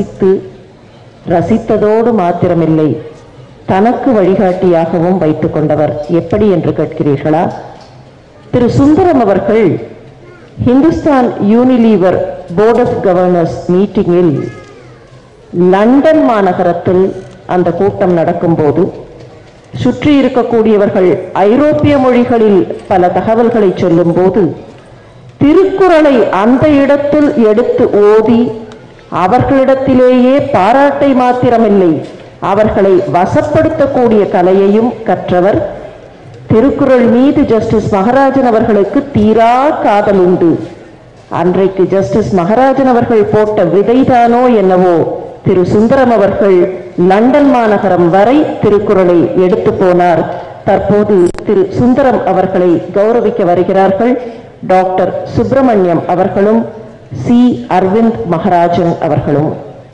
ரசித்ததோடு மாத்திரமில்லை, தனக்கு வழிகாட்டியாகவும் வைத்துக் கொண்டவர். எப்படி என்று கேட்கிறீர்களா? திரு சுந்தரம் அவர்கள் Hindustan Unilever board of governors மீட்டிங்கில் லண்டன் மாநகரத்தில் அந்த கூட்டம் நடக்கும்போது சுற்றி இருக்கக்கூடியவர்கள் ஐரோப்பிய மொழிகளில் பல தகவல்களை சொல்லும் போது திருக்குறளை அந்த இடத்தில் எடுத்து ஓதி அவர்களிடத்திலேயே பாராட்டை மாத்திரமில்லை, அவர்களை வசப்படுத்தக்கூடிய கலையையும் கற்றவர். திருக்குறள் மீது ஜஸ்டிஸ் மகாராஜன் அவர்களுக்கு தீரா காதல் உண்டு. அன்றைக்கு ஜஸ்டிஸ் மகாராஜன் அவர்கள் போட்ட விதைதானோ என்னவோ, திரு சுந்தரம் அவர்கள் லண்டன் மாநகரம் வரை திருக்குறளை எடுத்து போனார். தற்போது திரு சுந்தரம் அவர்களை கௌரவிக்க வருகிறார்கள் டாக்டர் சுப்பிரமணியம் அவர்களும் சி அரவிந்த் மகாராஜன் அவர்களும்.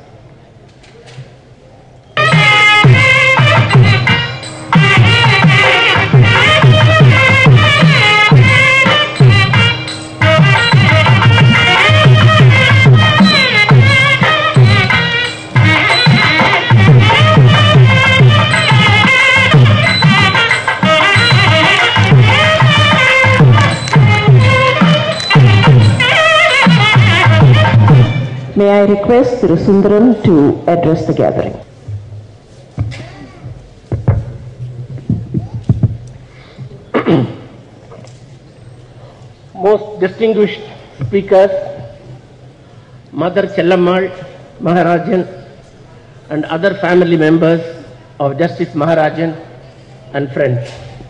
May I request Thiru Sundaram to address the gathering. Most distinguished speakers, Mother Chellammal Maharajan and other family members of Justice Maharajan and friends.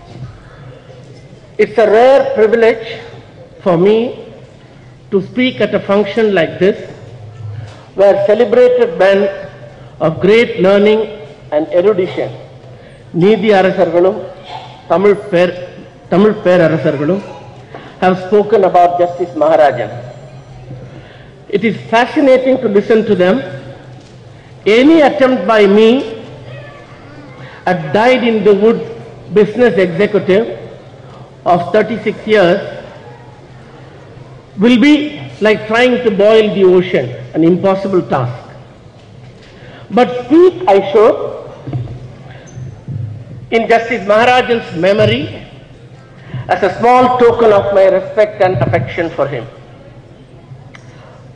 It's a rare privilege for me to speak at a function like this, where celebrated men of great learning and erudition, Neethi Arasargalum, Tamil Perarasargalum, have spoken about Justice Maharajan. It is fascinating to listen to them. Any attempt by me at dyed-in-the-wood business executive of 36 years will be like trying to boil the ocean, an impossible task. But speak I should in Justice Maharajan's memory as a small token of my respect and affection for him.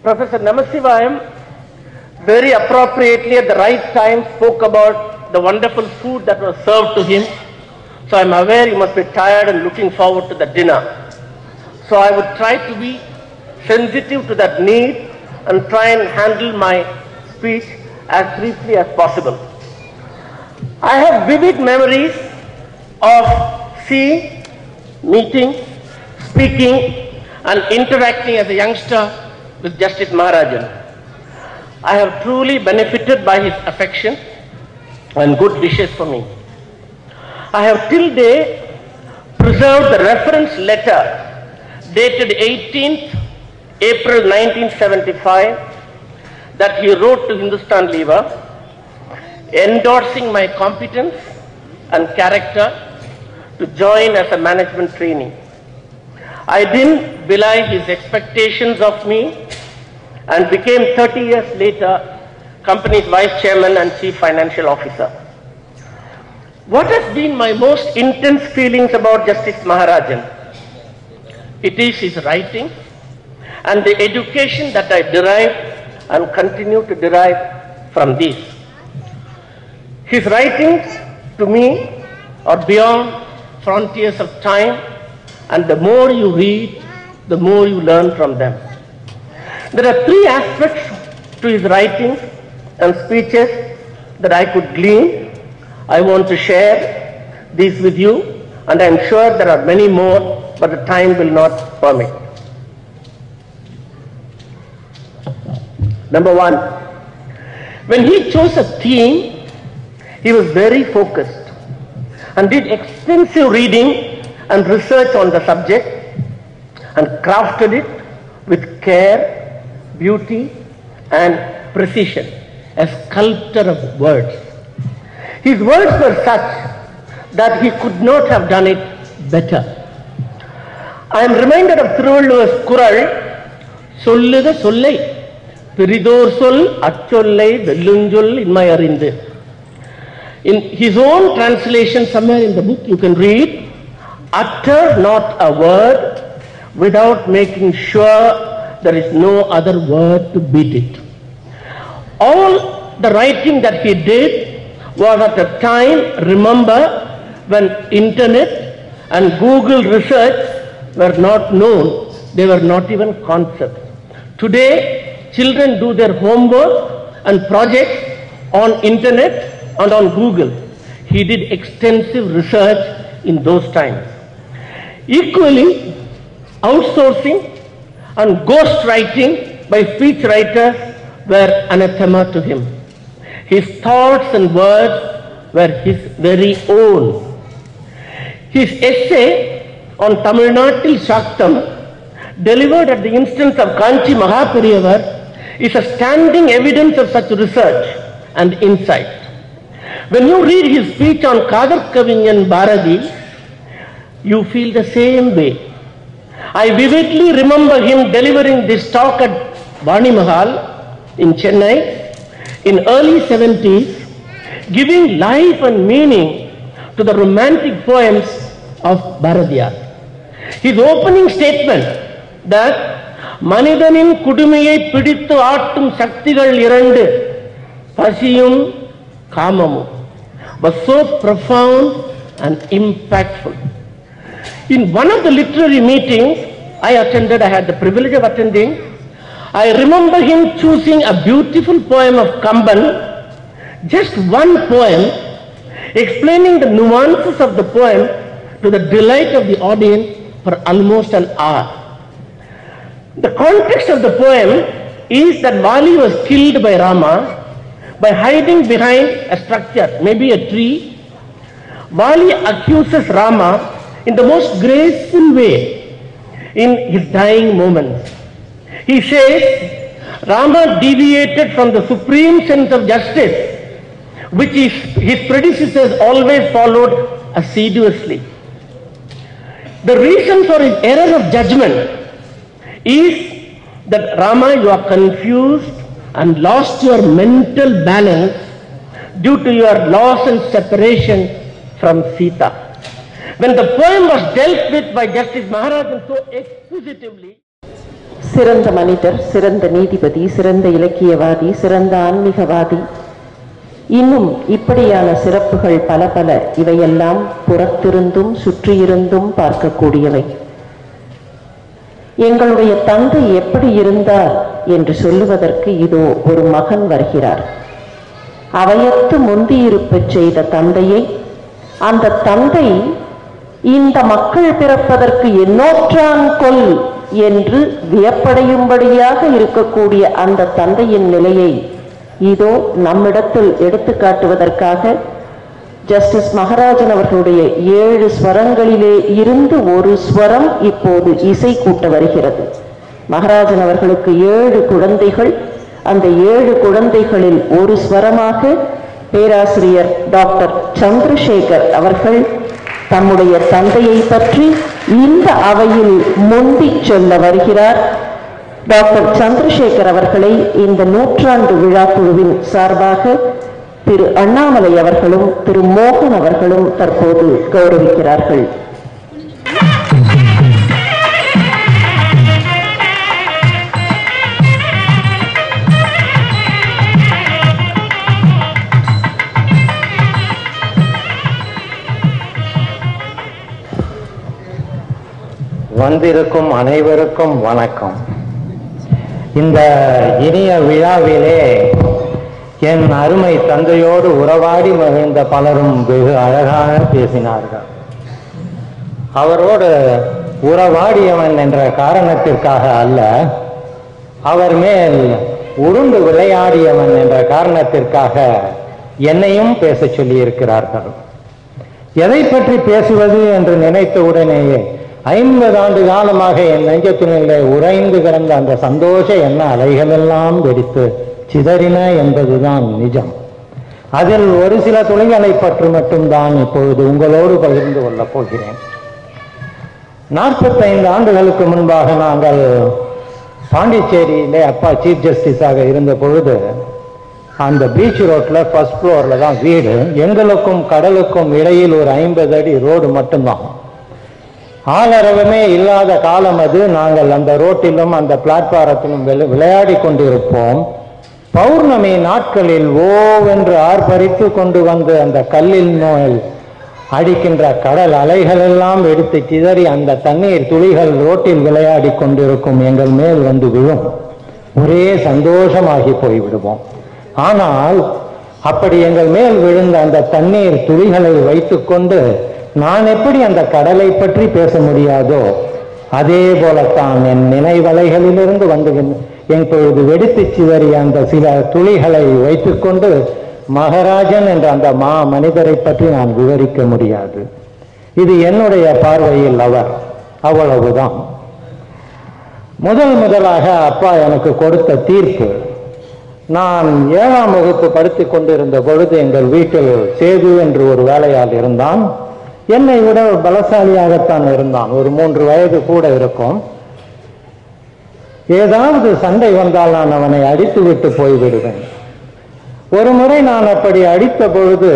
Professor Namasivayam very appropriately at the right time spoke about the wonderful food that was served to him. So I'm aware you must be tired and looking forward to the dinner. So I would try to be sensitive to that need and try and handle my speech as briefly as possible. I have vivid memories of seeing, meeting, speaking and interacting as a youngster with Justice Maharajan. I have truly benefited by his affection and good wishes for me. I have till date preserved the reference letter dated 18th April 1975 that he wrote to Hindustan Lever, endorsing my competence and character to join as a management trainee. I didn't belie his expectations of me and became 30 years later company's vice chairman and chief financial officer. What has been my most intense feelings about Justice Maharajan? It is his writing and the education that I derived and continue to derive from these. His writings to me are beyond frontiers of time, and the more you read, the more you learn from them. There are three aspects to his writings and speeches that I could glean. I want to share these with you, and I am sure there are many more, but the time will not permit. Number one, when he chose a theme, he was very focused and did extensive reading and research on the subject and crafted it with care, beauty and precision, a sculptor of words. His words were such that he could not have done it better. I am reminded of Thiruvallur's Kural, Solluga Sollai, Piridor Sol, Acchollai, Vellunjol, Inmai Arindu. In his own translation, somewhere in the book you can read, utter not a word without making sure there is no other word to beat it. All the writing that he did was at a time, remember, when internet and Google research were not known, they were not even concepts. Today, children do their homework and projects on internet and on Google. He did extensive research in those times. Equally, outsourcing and ghostwriting by speechwriters were anathema to him. His thoughts and words were his very own. His essay on Tamil Nadu Shaktam, delivered at the instance of Kanchi Mahaperiyar, is a standing evidence of such research and insight. When you read his speech on Kadar Kavinyan Bharati, you feel the same way. I vividly remember him delivering this talk at Vani Mahal in Chennai in early 70s, giving life and meaning to the romantic poems of Bharatiyar. His opening statement that Manidhanin Kudumiyai Pidithu Aattum Shaktigal Irandu Pasiyum Kamamu was so profound and impactful. In one of the literary meetings I attended, I had the privilege of attending, I remember him choosing a beautiful poem of Kamban, just one poem, explaining the nuances of the poem to the delight of the audience for almost an hour. The context of the poem is that Vali was killed by Rama by hiding behind a structure, maybe a tree. Vali accuses Rama in the most graceful way in his dying moments. He says, Rama deviated from the supreme sense of justice, which his predecessors always followed assiduously. The reason for his error of judgment is that Rama, you are confused and lost your mental balance due to your loss and separation from Sita. When the poem was dealt with by Justice Maharajan so expositively, சிறந்த மனிதர், சிறந்த நீதிபதி, சிறந்த இலக்கியவாதி, சிறந்த ஆன்மீகவாதி, இன்னும் இப்படியான சிறப்புகள் பல பல. இவையெல்லாம் புறத்திருந்தும் சுற்றியிருந்தும் பார்க்கக்கூடியவை. எங்களுடைய தந்தை எப்படி இருந்தார் என்று சொல்லுவதற்கு இதோ ஒரு மகன் வருகிறார். அவையத்து முந்தியிருப்பச் செய்த தந்தையை, அந்த தந்தை இந்த மக்கள் பிறப்பதற்கு எண்ணோற்றான் கொல் என்று வியப்படையும்படியாக இருக்கக்கூடிய அந்த தந்தையின் நிலையை இதோ நம்மிடத்தில் எடுத்து காட்டுவதற்காக ஜஸ்டிஸ் மகராஜன் அவர்களுடைய 7 ஸ்வரங்களிலே இருந்து ஒரு ஸ்வரம் இப்போது இசை கூட்ட வருகிறது. மகராஜன் அவர்களுக்கு 7 குழந்தைகள். அந்த 7 குழந்தைகளில் ஒரு ஸ்வரமாக பேராசிரியர் டாக்டர் சந்திரசேகர் அவர்கள் தம்முடைய தந்தையை பற்றி இந்த அவையில் முந்தி சொல்ல வருகிறார். டாக்டர் சந்திரசேகர் அவர்களை இந்த 100ஆண்டு விழா குழுவின் சார்பாக திரு அண்ணாமலை அவர்களும் திரு மோகன் அவர்களும் தற்போது கௌரவிக்கிறார்கள். வந்திருக்கும் அனைவருக்கும் வணக்கம். இந்த இனிய விழாவிலே என் அருமை தந்தையோடு உறவாடி மகிழ்ந்த பலரும் வெகு அழகாக பேசினார்கள். அவரோடு உறவாடியவன் என்ற காரணத்திற்காக அல்ல, அவர் மேல் உருண்டு விளையாடியவன் என்ற காரணத்திற்காக என்னையும் பேச சொல்லி இருக்கிறார்கள். எதை பற்றி பேசுவது என்று நினைத்தவுடனேயே 50 ஆண்டு காலமாக என் நெஞ்சத்தினிலே உறைந்து கிடந்த அந்த சந்தோஷ எண்ண அலைகளெல்லாம் வெடித்து சிதறின என்பதுதான் நிஜம். அதில் ஒரு சில துளிகளை பற்றி மட்டும்தான் இப்பொழுது உங்களோடு பகிர்ந்து கொள்ளப் போகிறேன். 45 ஆண்டுகளுக்கு முன்பாக நாங்கள் பாண்டிச்சேரியிலே அப்பா சீஃப் ஜஸ்டிஸாக இருந்த பொழுது அந்த பீச் ரோட்ல ஃபர்ஸ்ட் ஃப்ளோர்ல தான் வீடு. எங்களுக்கும் கடலுக்கும் இடையில் ஒரு 50 அடி ரோடு மட்டும்தான். ஆளரவமே இல்லாத காலம் அது. நாங்கள் அந்த ரோட்டிலும் அந்த பிளாட்பாரத்திலும் விளையாடி கொண்டிருப்போம். பௌர்ணமி நாட்களில் ஓவென்று ஆர்ப்பரித்து கொண்டு வந்து அந்த கல்லில் நோய் அடிக்கின்ற கடல் அலைகள் எல்லாம் எடுத்து சிதறி அந்த தண்ணீர் துளிகள் ரோட்டில் விளையாடி கொண்டிருக்கும் எங்கள் மேல் வந்து விழும். ஒரே சந்தோஷமாகி போய்விடுவோம். ஆனால் அப்படி எங்கள் மேல் விழுந்த அந்த தண்ணீர் துளிகளை வைத்துக்கொண்டு நான் எப்படி அந்த கடலை பற்றி பேச முடியாதோ அதே போலத்தான் என் நினைவலைகளிலிருந்து வந்து எப்பொழுது வெடித்து சிதறிய அந்த சில துளிகளை வைத்துக்கொண்டு மகராஜன் என்ற அந்த மனிதரை பற்றி நான் விவரிக்க முடியாது. இது என்னுடைய பார்வையில் அவர். அவ்வளவுதான். முதலாக அப்பா எனக்கு கொடுத்த தீர்ப்பு, நான் 7ஆம் வகுப்பு படித்துக் கொண்டிருந்த பொழுது எங்கள் வீட்டில் சேது என்று ஒரு வேலையாள் இருந்தான். என்னை விட பலசாலியாகத்தான் இருந்தான். ஒரு 3 வயது கூட இருக்கும். ஏதாவது சண்டை வந்தால் நான் அவனை அடித்து விட்டு போய்விடுவேன். ஒரு முறை நான் அப்படி அடித்த பொழுது,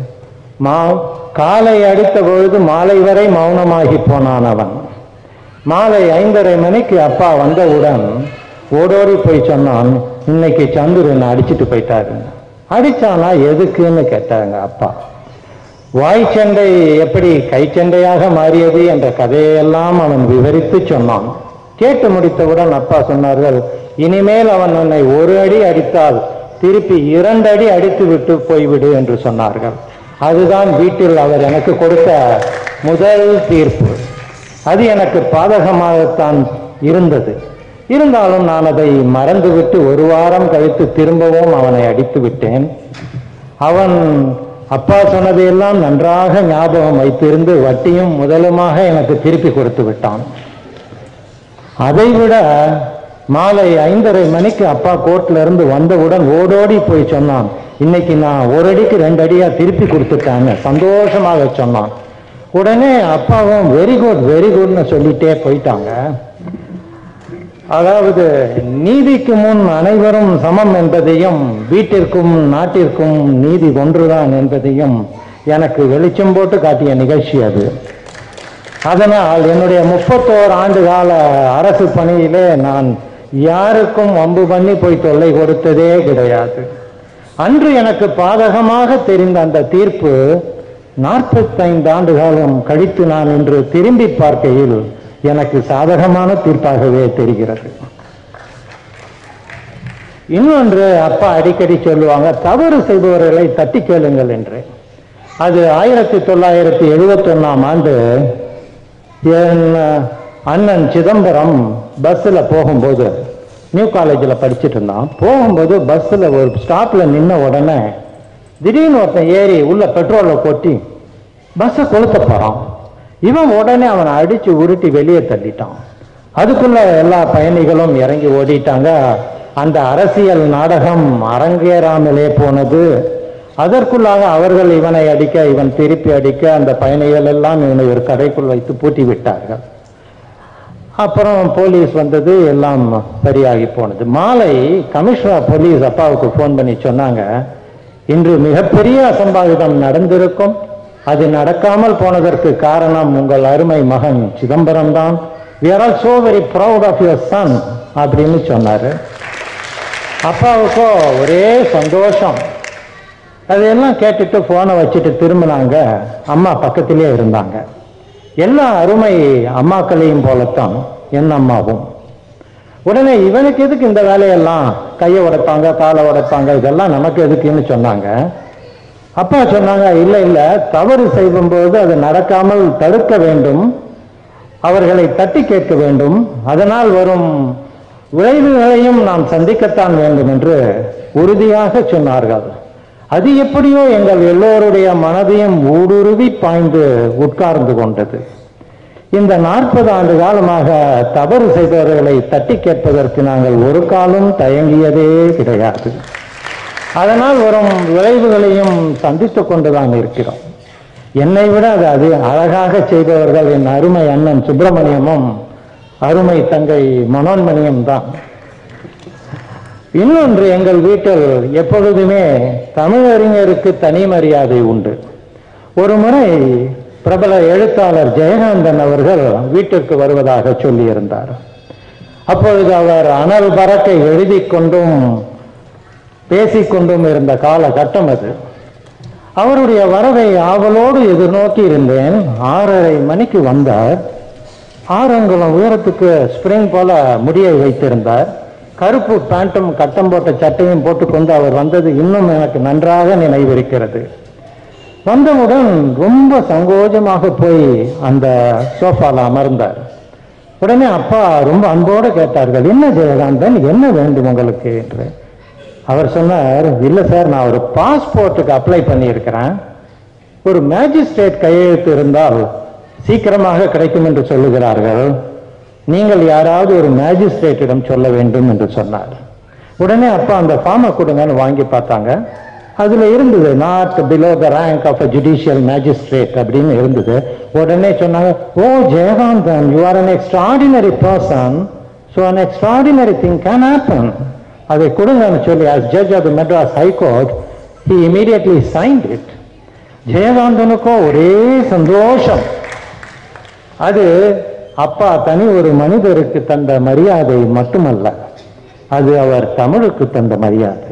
காலை அடித்த பொழுது மாலை வரை மௌனமாகி போனான் அவன். மாலை 5:30 மணிக்கு அப்பா வந்தவுடன் ஓடோடி போய் சொன்னான், இன்னைக்கு சந்துரு என்ன அடிச்சுட்டு போயிட்டாரு. அடிச்சானா எதுக்குன்னு கேட்டாங்க அப்பா. வாய்ச்சண்டை எப்படி கைச்சண்டையாக மாறியது என்ற கதையெல்லாம் அவன் விவரித்து சொன்னான். கேட்டு முடித்தவுடன் அப்பா சொன்னார்கள், இனிமேல் அவன் உன்னை 1 அடி அடித்தால் திருப்பி 2 அடி அடித்து விட்டு போய்விடு என்று சொன்னார்கள். அதுதான் வீட்டில் அவர் எனக்கு கொடுத்த முதல் தீர்ப்பு. அது எனக்கு பாதகமாகத்தான் இருந்தது. இருந்தாலும் நான் அதை மறந்துவிட்டு 1 வாரம் கழித்து திரும்பவும் அவனை அடித்து விட்டேன். அவன் அப்பா சொன்னதையெல்லாம் நன்றாக ஞாபகம் வைத்திருந்து வட்டியும் முதலுமாக எனக்கு திருப்பி கொடுத்து விட்டான். அதைவிட மாலை 5:30 மணிக்கு அப்பா கோர்ட்ல இருந்து வந்தவுடன் ஓடோடி போய் சொன்னான், இன்னைக்கு நான் 1 அடிக்கு 2 அடியா திருப்பி கொடுத்துட்டாங்க, சந்தோஷமாக சொன்னான். உடனே அப்பாவும் வெரி குட்னு சொல்லிட்டே போயிட்டாங்க. அதாவது நீதிக்கு முன் அனைவரும் சமம் என்பதையும் வீட்டிற்கும் நாட்டிற்கும் நீதி ஒன்றுதான் என்பதையும் எனக்கு வெளிச்சம் போட்டு காட்டிய நிகழ்ச்சி அது. அதனால் என்னுடைய 31 ஆண்டு கால அரசு பணியிலே நான் யாருக்கும் வம்பு பண்ணி போய் தொல்லை கொடுத்ததே கிடையாது. அன்று எனக்கு பாதகமாக தெரிந்த அந்த தீர்ப்பு 45 ஆண்டு காலம் கழித்து நான் இன்று திரும்பி பார்க்கையில் எனக்கு சாதகமான தீர்ப்பாகவே தெரிகிறது. இன்னொன்று அப்பா அடிக்கடி சொல்லுவாங்க, தவறு செய்பவர்களை தட்டி கேளுங்கள் என்று. அது 1971 ஆண்டு என் அண்ணன் சிதம்பரம் பஸ்ஸில் போகும்போது, நியூ காலேஜில் படிச்சுட்டு இருந்தான், போகும்போது பஸ்ஸில் ஒரு ஸ்டாப்பில் நின்ன உடனே திடீர்னு ஒருத்தன் ஏறி உள்ள பெட்ரோலை கொட்டி பஸ்ஸை கொளுத்த போகிறான். இவன் உடனே அவனை அடித்து உருட்டி வெளியே தள்ளிட்டான். அதுக்குள்ள எல்லா பயணிகளும் இறங்கி ஓடிட்டாங்க. அந்த அரசியல் நாடகம் அரங்கேறாமலே போனது. அதற்குள்ளாக அவர்கள் இவனை அடிக்க, இவன் திருப்பி அடிக்க, அந்த பயணிகள் எல்லாம் இவனை ஒரு கடைக்குள் வைத்து பூட்டி விட்டார்கள். அப்புறம் போலீஸ் வந்தது, எல்லாம் சரியாகி போனது. மாலை கமிஷனர் போலீஸ் அப்பாவுக்கு ஃபோன் பண்ணி சொன்னாங்க, இன்று மிகப்பெரிய அசம்பாவிதம் நடந்திருக்கும், அது நடக்காமல் போனதற்கு காரணம் உங்கள் அருமை மகன் சிதம்பரம் தான். we are all so very proud of your son அப்படின்னு சொன்னாரு. அப்பாவுக்கோ ஒரே சந்தோஷம். அதையெல்லாம் கேட்டுட்டு போனை வச்சுட்டு திரும்பினாங்க. அம்மா பக்கத்திலே இருந்தாங்க. எல்லா அருமை அம்மாக்களையும் போலத்தான் என் அம்மாவும். உடனே இவனுக்கு எதுக்கு இந்த வேலையெல்லாம், கையை உடைப்பாங்க, காலை உடைப்பாங்க, இதெல்லாம் நமக்கு எதுக்குன்னு சொன்னாங்க. அப்பா சொன்னாங்க, இல்லை இல்லை, தவறு செய்யும்போது அது நடக்காமல் தடுக்க வேண்டும், அவர்களை தட்டி கேட்க வேண்டும், அதனால் வரும் விளைவுகளையும் நாம் சந்திக்கத்தான் வேண்டும் என்று உறுதியாக சொன்னார்கள். அது எப்படியோ எங்கள் எல்லோருடைய மனதையும் ஊடுருவி பாய்ந்து உட்கார்ந்து கொண்டது. இந்த 40 ஆண்டு காலமாக தவறு செய்தவர்களை தட்டி கேட்பதற்கு நாங்கள் ஒரு காலம் தயங்கியதே கிடையாது. அதனால் வரும் விளைவுகளையும் சந்தித்துக் கொண்டுதான் இருக்கிறோம். என்னை விட அது அழகாக செய்தவர்கள் என் அருமை அண்ணன் சுப்பிரமணியமும் அருமை தங்கை மனோன்மணியும் தான். இன்னொன்று, எங்கள் வீட்டில் எப்பொழுதுமே தமிழறிஞருக்கு தனி மரியாதை உண்டு. ஒரு முறை பிரபல எழுத்தாளர் ஜெயகாந்தன் அவர்கள் வீட்டிற்கு வருவதாக சொல்லியிருந்தார். அப்பொழுது அவர் அனல் பறக்க எழுதி கொண்டும் பேசிக்கொண்டும் இருந்த காலகட்டம் அது. அவருடைய வரவை ஆவலோடு எதிர்நோக்கி இருந்தேன். 6:30 மணிக்கு வந்தார். 6 அங்குலம் உயரத்துக்கு ஸ்பிரிங் போல முடியை வைத்திருந்தார். கருப்பு பேண்ட்டும் கட்டம் போட்ட சட்டையும் போட்டுக்கொண்டு அவர் வந்தது இன்னும் எனக்கு நன்றாக நினைவிருக்கிறது. வந்தவுடன் ரொம்ப சங்கோஜமாக போய் அந்த சோஃபால அமர்ந்தார். உடனே அப்பா ரொம்ப அன்போடு கேட்டார்கள், என்ன ஜெயகாந்தன், என்ன வேண்டும் உங்களுக்கு என்று. அவர் சொன்னார், இல்லை சார், நான் ஒரு பாஸ்போர்ட்டுக்கு அப்ளை பண்ணியிருக்கிறேன், ஒரு மேஜிஸ்ட்ரேட் கையெழுத்து இருந்தால் சீக்கிரமாக கிடைக்கும் என்று சொல்லுகிறார்கள், நீங்கள் யாராவது ஒரு மேஜிஸ்ட்ரேட்டிடம் சொல்ல வேண்டும் என்று சொன்னார். உடனே அப்பா அந்த ஃபார்மை கொடுங்கன்னு வாங்கி பார்த்தாங்க. அதுல இருந்தது not below the rank of a judicial magistrate அப்படின்னு இருந்தது. உடனே சொன்னாங்க, oh Jayakanthan, you are an extraordinary person, so an extraordinary thing can happen. அதை கொடுங்கன்னு சொல்லி as judge of the Madras High Court he immediately signed it. ஜெயகாந்தனுக்கோ ஒரே சந்தோஷம். அது அப்பா தனி ஒரு மனிதருக்கு தந்த மரியாதை மட்டுமல்ல, அது அவர் தமிழுக்கு தந்த மரியாதை.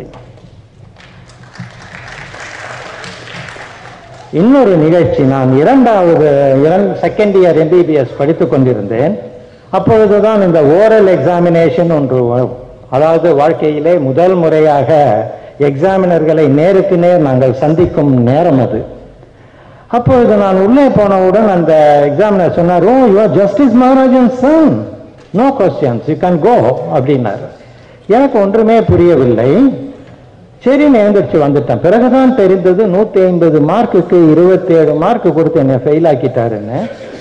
இன்னொரு நிகழ்ச்சி, நான் செகண்ட் இயர் MBBS படித்துக் கொண்டிருந்தேன். அப்பொழுதுதான் இந்த ஓரல் எக்ஸாமினேஷன் ஒன்று, அதாவது வாழ்க்கையிலே முதல் முறையாக எக்ஸாமினர்களை நேருக்கு நேர் நாங்கள் சந்திக்கும் நேரம் அது. அப்பொழுது நான் உள்ளே போனவுடன் அந்த எக்ஸாமினர் சொன்னார், oh you are justice Maharajan son, no questions, you can go அப்படின்னாரு. எனக்கு ஒன்றுமே புரியவில்லை. சரின்னு எழுந்திரிச்சு வந்துட்டேன். பிறகுதான் தெரிந்தது 150 மார்க்குக்கு 27 மார்க் கொடுத்து என்னை ஃபெயில் ஆக்கிட்டாருன்னு.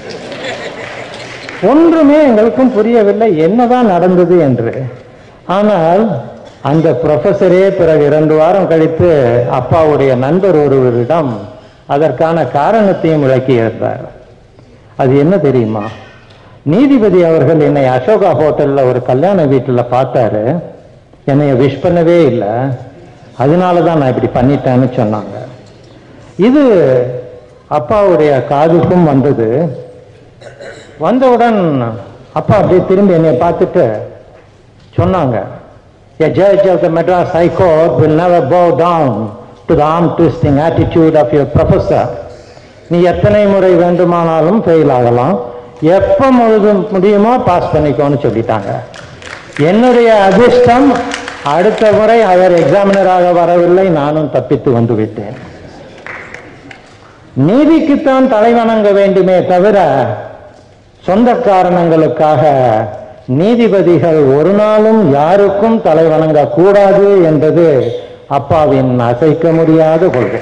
ஒன்றுமே எங்களுக்கும் புரியவில்லை என்னதான் நடந்தது என்று. ஆனால் அந்த ப்ரொஃபஸரே பிறகு 2 வாரம் கழித்து அப்பாவுடைய நண்பர் ஒருவரிடம் அதற்கான காரணத்தையும் விளக்கி இருந்தார். அது என்ன தெரியுமா? நீதிபதி அவர்கள் என்னை அசோகா ஹோட்டல்ல ஒரு கல்யாண வீட்டில் பார்த்தாரு. என்னைய விஷ் பண்ணவே இல்லை, அதனாலதான் நான் இப்படி பண்ணிட்டேன்னு சொன்னாங்க. இது அப்பாவுடைய காதுக்கும் வந்தது. வந்தவுடன் அப்பா அப்படியே திரும்பி என்னை பார்த்துட்டு சொன்னாங்க, a judge of the Madras High Court will never bow down to the arm twisting attitude of your professor. நீ எத்தனை முறை வேண்டுமானாலும் ஃபெயில் ஆகலாம், எப்ப முடியுமோ பாஸ் பண்ணிக்கோன்னு சொல்லிட்டாங்க. என்னுடைய அதிர்ஷ்டம், அடுத்த முறை அவர் எக்ஸாமினராக வரவில்லை, நானும் தப்பித்து வந்து விட்டேன். நீதிக்குத்தான் தலைவணங்க வேண்டுமே தவிர சொந்த காரணங்களுக்காக நீதிபதிகள் ஒரு நாளும் யாருக்கும் தலைவணங்க கூடாது என்பது அப்பாவின் அசைக்க முடியாத கொள்கை.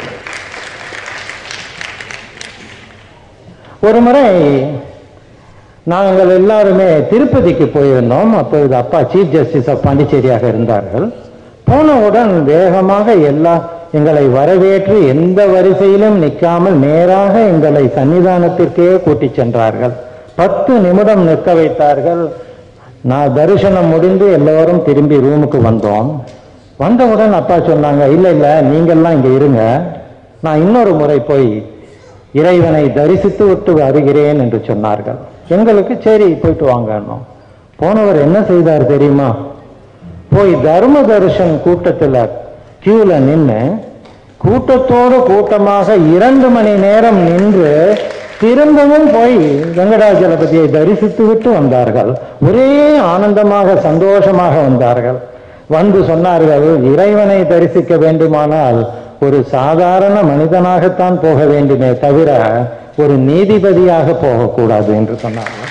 ஒரு முறை நாங்கள் எல்லாருமே திருப்பதிக்கு போயிருந்தோம். அப்பொழுது அப்பா சீஃப் ஜஸ்டிஸ் ஆஃப் பாண்டிச்சேரியாக இருந்தார்கள். போனவுடன் வேகமாக எங்களை வரவேற்று எந்த வரிசையிலும் நிற்காமல் நேராக எங்களை சன்னிதானத்திற்கே கூட்டிச் சென்றார்கள். 10 நிமிடம் நிற்க வைத்தார்கள். நான் தரிசனம் முடிந்து எல்லோரும் திரும்பி ரூமுக்கு வந்தோம். வந்தவுடன் அப்பா சொன்னாங்க, இல்லை இல்லை நீங்கள்லாம் இங்கே இருங்க, நான் இன்னொரு முறை போய் இறைவனை தரிசித்து விட்டு வருகிறேன் என்று சொன்னார்கள். எங்களுக்கு சரி போயிட்டு வாங்கணும். போனவர் என்ன செய்தார் தெரியுமா? போய் தர்ம தரிசன் கூட்டத்தில் கியூல நின்று கூட்டத்தோடு கூட்டமாக 2 மணி நேரம் நின்று திரும்பவும் போய் வெங்கடாஜலபதியை தரிசித்து விட்டு வந்தார்கள். ஒரே ஆனந்தமாக சந்தோஷமாக வந்தார்கள். வந்து சொன்னார்கள், இறைவனை தரிசிக்க வேண்டுமானால் ஒரு சாதாரண மனிதனாகத்தான் போக வேண்டுமே தவிர ஒரு நீதிபதியாக போகக்கூடாது என்று சொன்னார்கள்.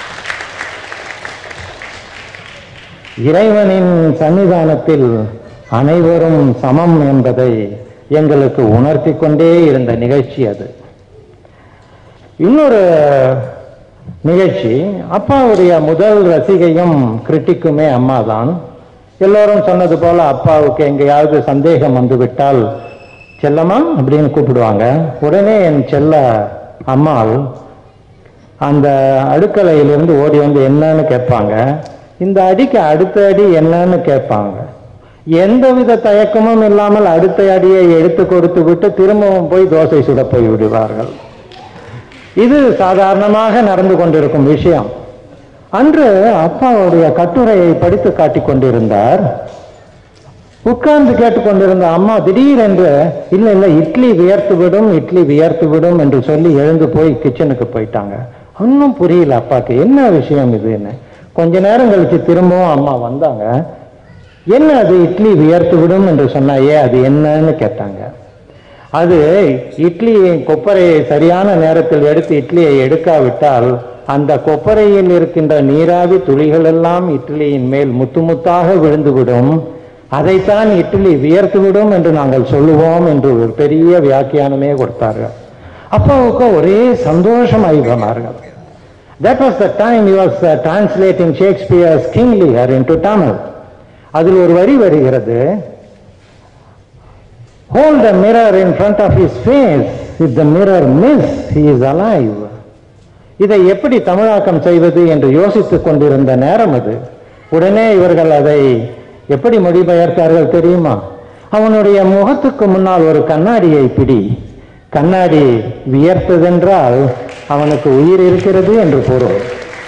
இறைவனின் சன்னிதானத்தில் அனைவரும் சமம் என்பதை எங்களுக்கு உணர்த்தி கொண்டே இருந்த நிகழ்ச்சி அது. இன்னொரு நிகழ்ச்சி, அப்பாவுடைய முதல் ரசிகையும் கிரிட்டிக்குமே அம்மா தான். எல்லோரும் சொன்னது போல அப்பாவுக்கு எங்கேயாவது சந்தேகம் வந்து விட்டால் செல்லம்மா அப்படின்னு கூப்பிடுவாங்க. உடனே என் செல்ல அம்மாள் அந்த அடுக்கலையிலிருந்து ஓடி வந்து என்னன்னு கேட்பாங்க. இந்த அடிக்கு அடுத்த அடி என்னன்னு கேட்பாங்க. எந்தவித தயக்கமும் இல்லாமல் அடுத்த அடியை எடுத்து கொடுத்து விட்டு திரும்பவும் போய் தோசை சுட போய் விடுவார்கள். இது சாதாரணமாக நடந்து கொண்டிருக்கும் விஷயம். அன்று அப்பாவுடைய கட்டுரையை படித்து காட்டிக் கொண்டிருந்தார். உட்கார்ந்து கேட்டுக்கொண்டிருந்த அம்மா திடீரென்று இல்லை இல்லை இட்லி வியர்த்து விடும், இட்லி வியர்த்து விடும் என்று சொல்லி எழுந்து போய் கிச்சனுக்கு போயிட்டாங்க. ஒன்றும் புரியல அப்பாக்கு, என்ன விஷயம் இதுன்னு. கொஞ்ச நேரம் கழிச்சு திரும்பவும் அம்மா வந்தாங்க. என்ன அது இட்லி வியர்த்து விடும் என்று சொன்னாயே, அது என்னன்னு கேட்டாங்க. அது இட்லி கொப்பரையை சரியான நேரத்தில் எடுத்து இட்லியை எடுக்காவிட்டால் அந்த கொப்பரையில் இருக்கின்ற நீராவி துளிகள் எல்லாம் இட்லியின் மேல் முத்து முத்தாக விழுந்துவிடும், அதைத்தான் இட்லி வியர்த்து விடும் என்று நாங்கள் சொல்லுவோம் என்று ஒரு பெரிய வியாக்கியானமே கொடுத்தார்கள். அப்பாவுக்கு ஒரே சந்தோஷம் ஆகினார்கள். That was the time he was translating Shakespeare's King Lear into Tamil. அதில் ஒரு வரி வருகிறது, hold the mirror in front of his face, if the mirror miss, he is alive. இதை எப்படி தமிழாக்கம் செய்வது என்று யோசித்துக் கொண்டிருந்த நேரம் அது. உடனே இவர்கள் அதை எப்படி மொழிபெயர்த்தார்கள் தெரியுமா? அவனுடைய முகத்துக்கு முன்னால் ஒரு கண்ணாடியை பிடி, கண்ணாடி வியர்த்ததென்றால் அவனுக்கு உயிர் இருக்கிறது என்று பொருள்.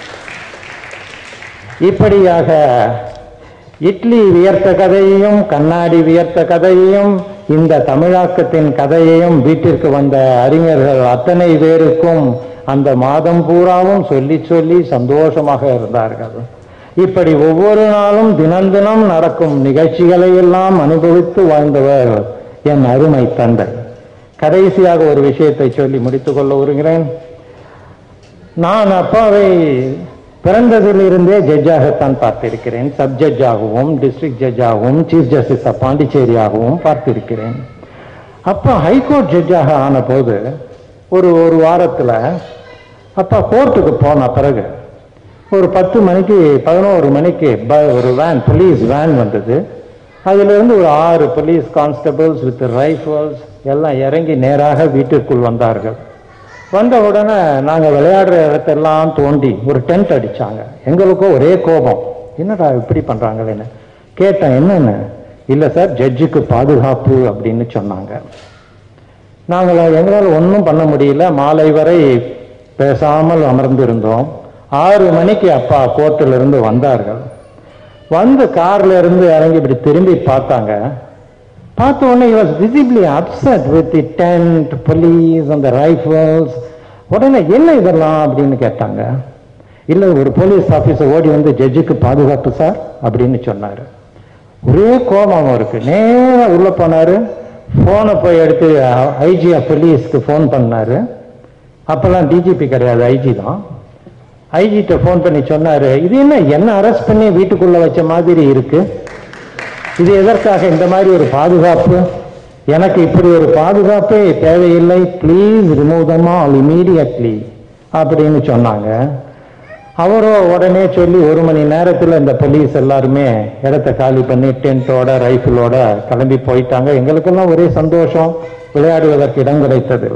இப்படியாக இட்லி வியர்த்த கதையையும் கண்ணாடி வியர்த்த கதையையும் இந்த தமிழாக்கத்தின் கதையையும் வீட்டிற்கு வந்த அறிஞர்கள் அத்தனை பேருக்கும் அந்த மாதம் பூராவும் சொல்லி சொல்லி சந்தோஷமாக இருந்தார்கள். இப்படி ஒவ்வொரு நாளும் தினம் தினம் நடக்கும் நிகழ்ச்சிகளை எல்லாம் அனுபவித்து வாழ்ந்தவர் என் அருமை தந்தை. கடைசியாக ஒரு விஷயத்தை சொல்லி முடித்துக் கொள்ள வருகிறேன். நான் அப்பாவை பிறந்ததிலிருந்தே ஜட்ஜாகத்தான் பார்த்திருக்கிறேன். சப் ஜட்ஜாகவும் டிஸ்ட்ரிக்ட் ஜட்ஜாகவும் சீஃப் ஜஸ்டிஸ் ஆஃப் பாண்டிச்சேரியாகவும் பார்த்திருக்கிறேன். அப்பா ஹைகோர்ட் ஜட்ஜாக ஆன போது ஒரு வாரத்தில் அப்பா கோர்ட்டுக்கு போன பிறகு ஒரு 10 மணிக்கு 11 மணிக்கு ஒரு வேன், போலீஸ் வேன் வந்தது. அதிலிருந்து ஒரு 6 போலீஸ் கான்ஸ்டபிள்ஸ் வித் ரைஃபிள்ஸ் எல்லாம் இறங்கி நேராக வீட்டிற்குள் வந்தார்கள். வந்த உடனே நாங்கள் விளையாடுற இடத்தெல்லாம் தோண்டி ஒரு டென்ட் அடிச்சாங்க. எங்களுக்கும் ஒரே கோபம், என்னடா இப்படி பண்றாங்களேன்னு கேட்டேன். என்னன்னு? இல்லை சார், ஜட்ஜுக்கு பாதுகாப்பு அப்படின்னு சொன்னாங்க. எங்களால் ஒன்றும் பண்ண முடியல. மாலை வரை பேசாமல் அமர்ந்திருந்தோம். 6 மணிக்கு அப்பா கோர்ட்டிலிருந்து வந்தார்கள். வந்து கார்ல இருந்து இறங்கி இப்படி திரும்பி பார்த்தாங்க. பார்த்த உடனே he was visibly upset with the tent, police and the rifles. உடனே என்ன இதெல்லாம் அப்படின்னு கேட்டாங்க. இல்லை, ஒரு போலீஸ் ஆஃபீஸர் ஓடி வந்து ஜட்ஜுக்கு பாதுகாப்பு சார் அப்படின்னு சொன்னார். ஒரே கோபம் இருக்கு. நேராக உள்ள போனாரு, ஃபோனை போய் எடுத்து ஐஜி ஆஃப் போலீஸ்க்கு ஃபோன் பண்ணாரு. அப்பெல்லாம் டிஜிபி கிடையாது, ஐஜி தான். ஐஜிட்ட ஃபோன் பண்ணி சொன்னாரு, இது என்ன அரெஸ்ட் பண்ணி வீட்டுக்குள்ள வச்ச மாதிரி இருக்கு, இது எதற்காக இந்த மாதிரி ஒரு பாதுகாப்பு, எனக்கு இப்படி ஒரு பாதுகாப்பே தேவையில்லை, please remove them all immediately அப்படின்னு சொன்னாங்க. அவரோ உடனே சொல்லி 1 மணி நேரத்தில் இந்த போலீஸ் எல்லாருமே இடத்த காலி பண்ணி டென்ட்டோட ரைஃபிளோட கிளம்பி போயிட்டாங்க. எங்களுக்கெல்லாம் ஒரே சந்தோஷம், விளையாடுவதற்கு இடம் கிடைத்தது.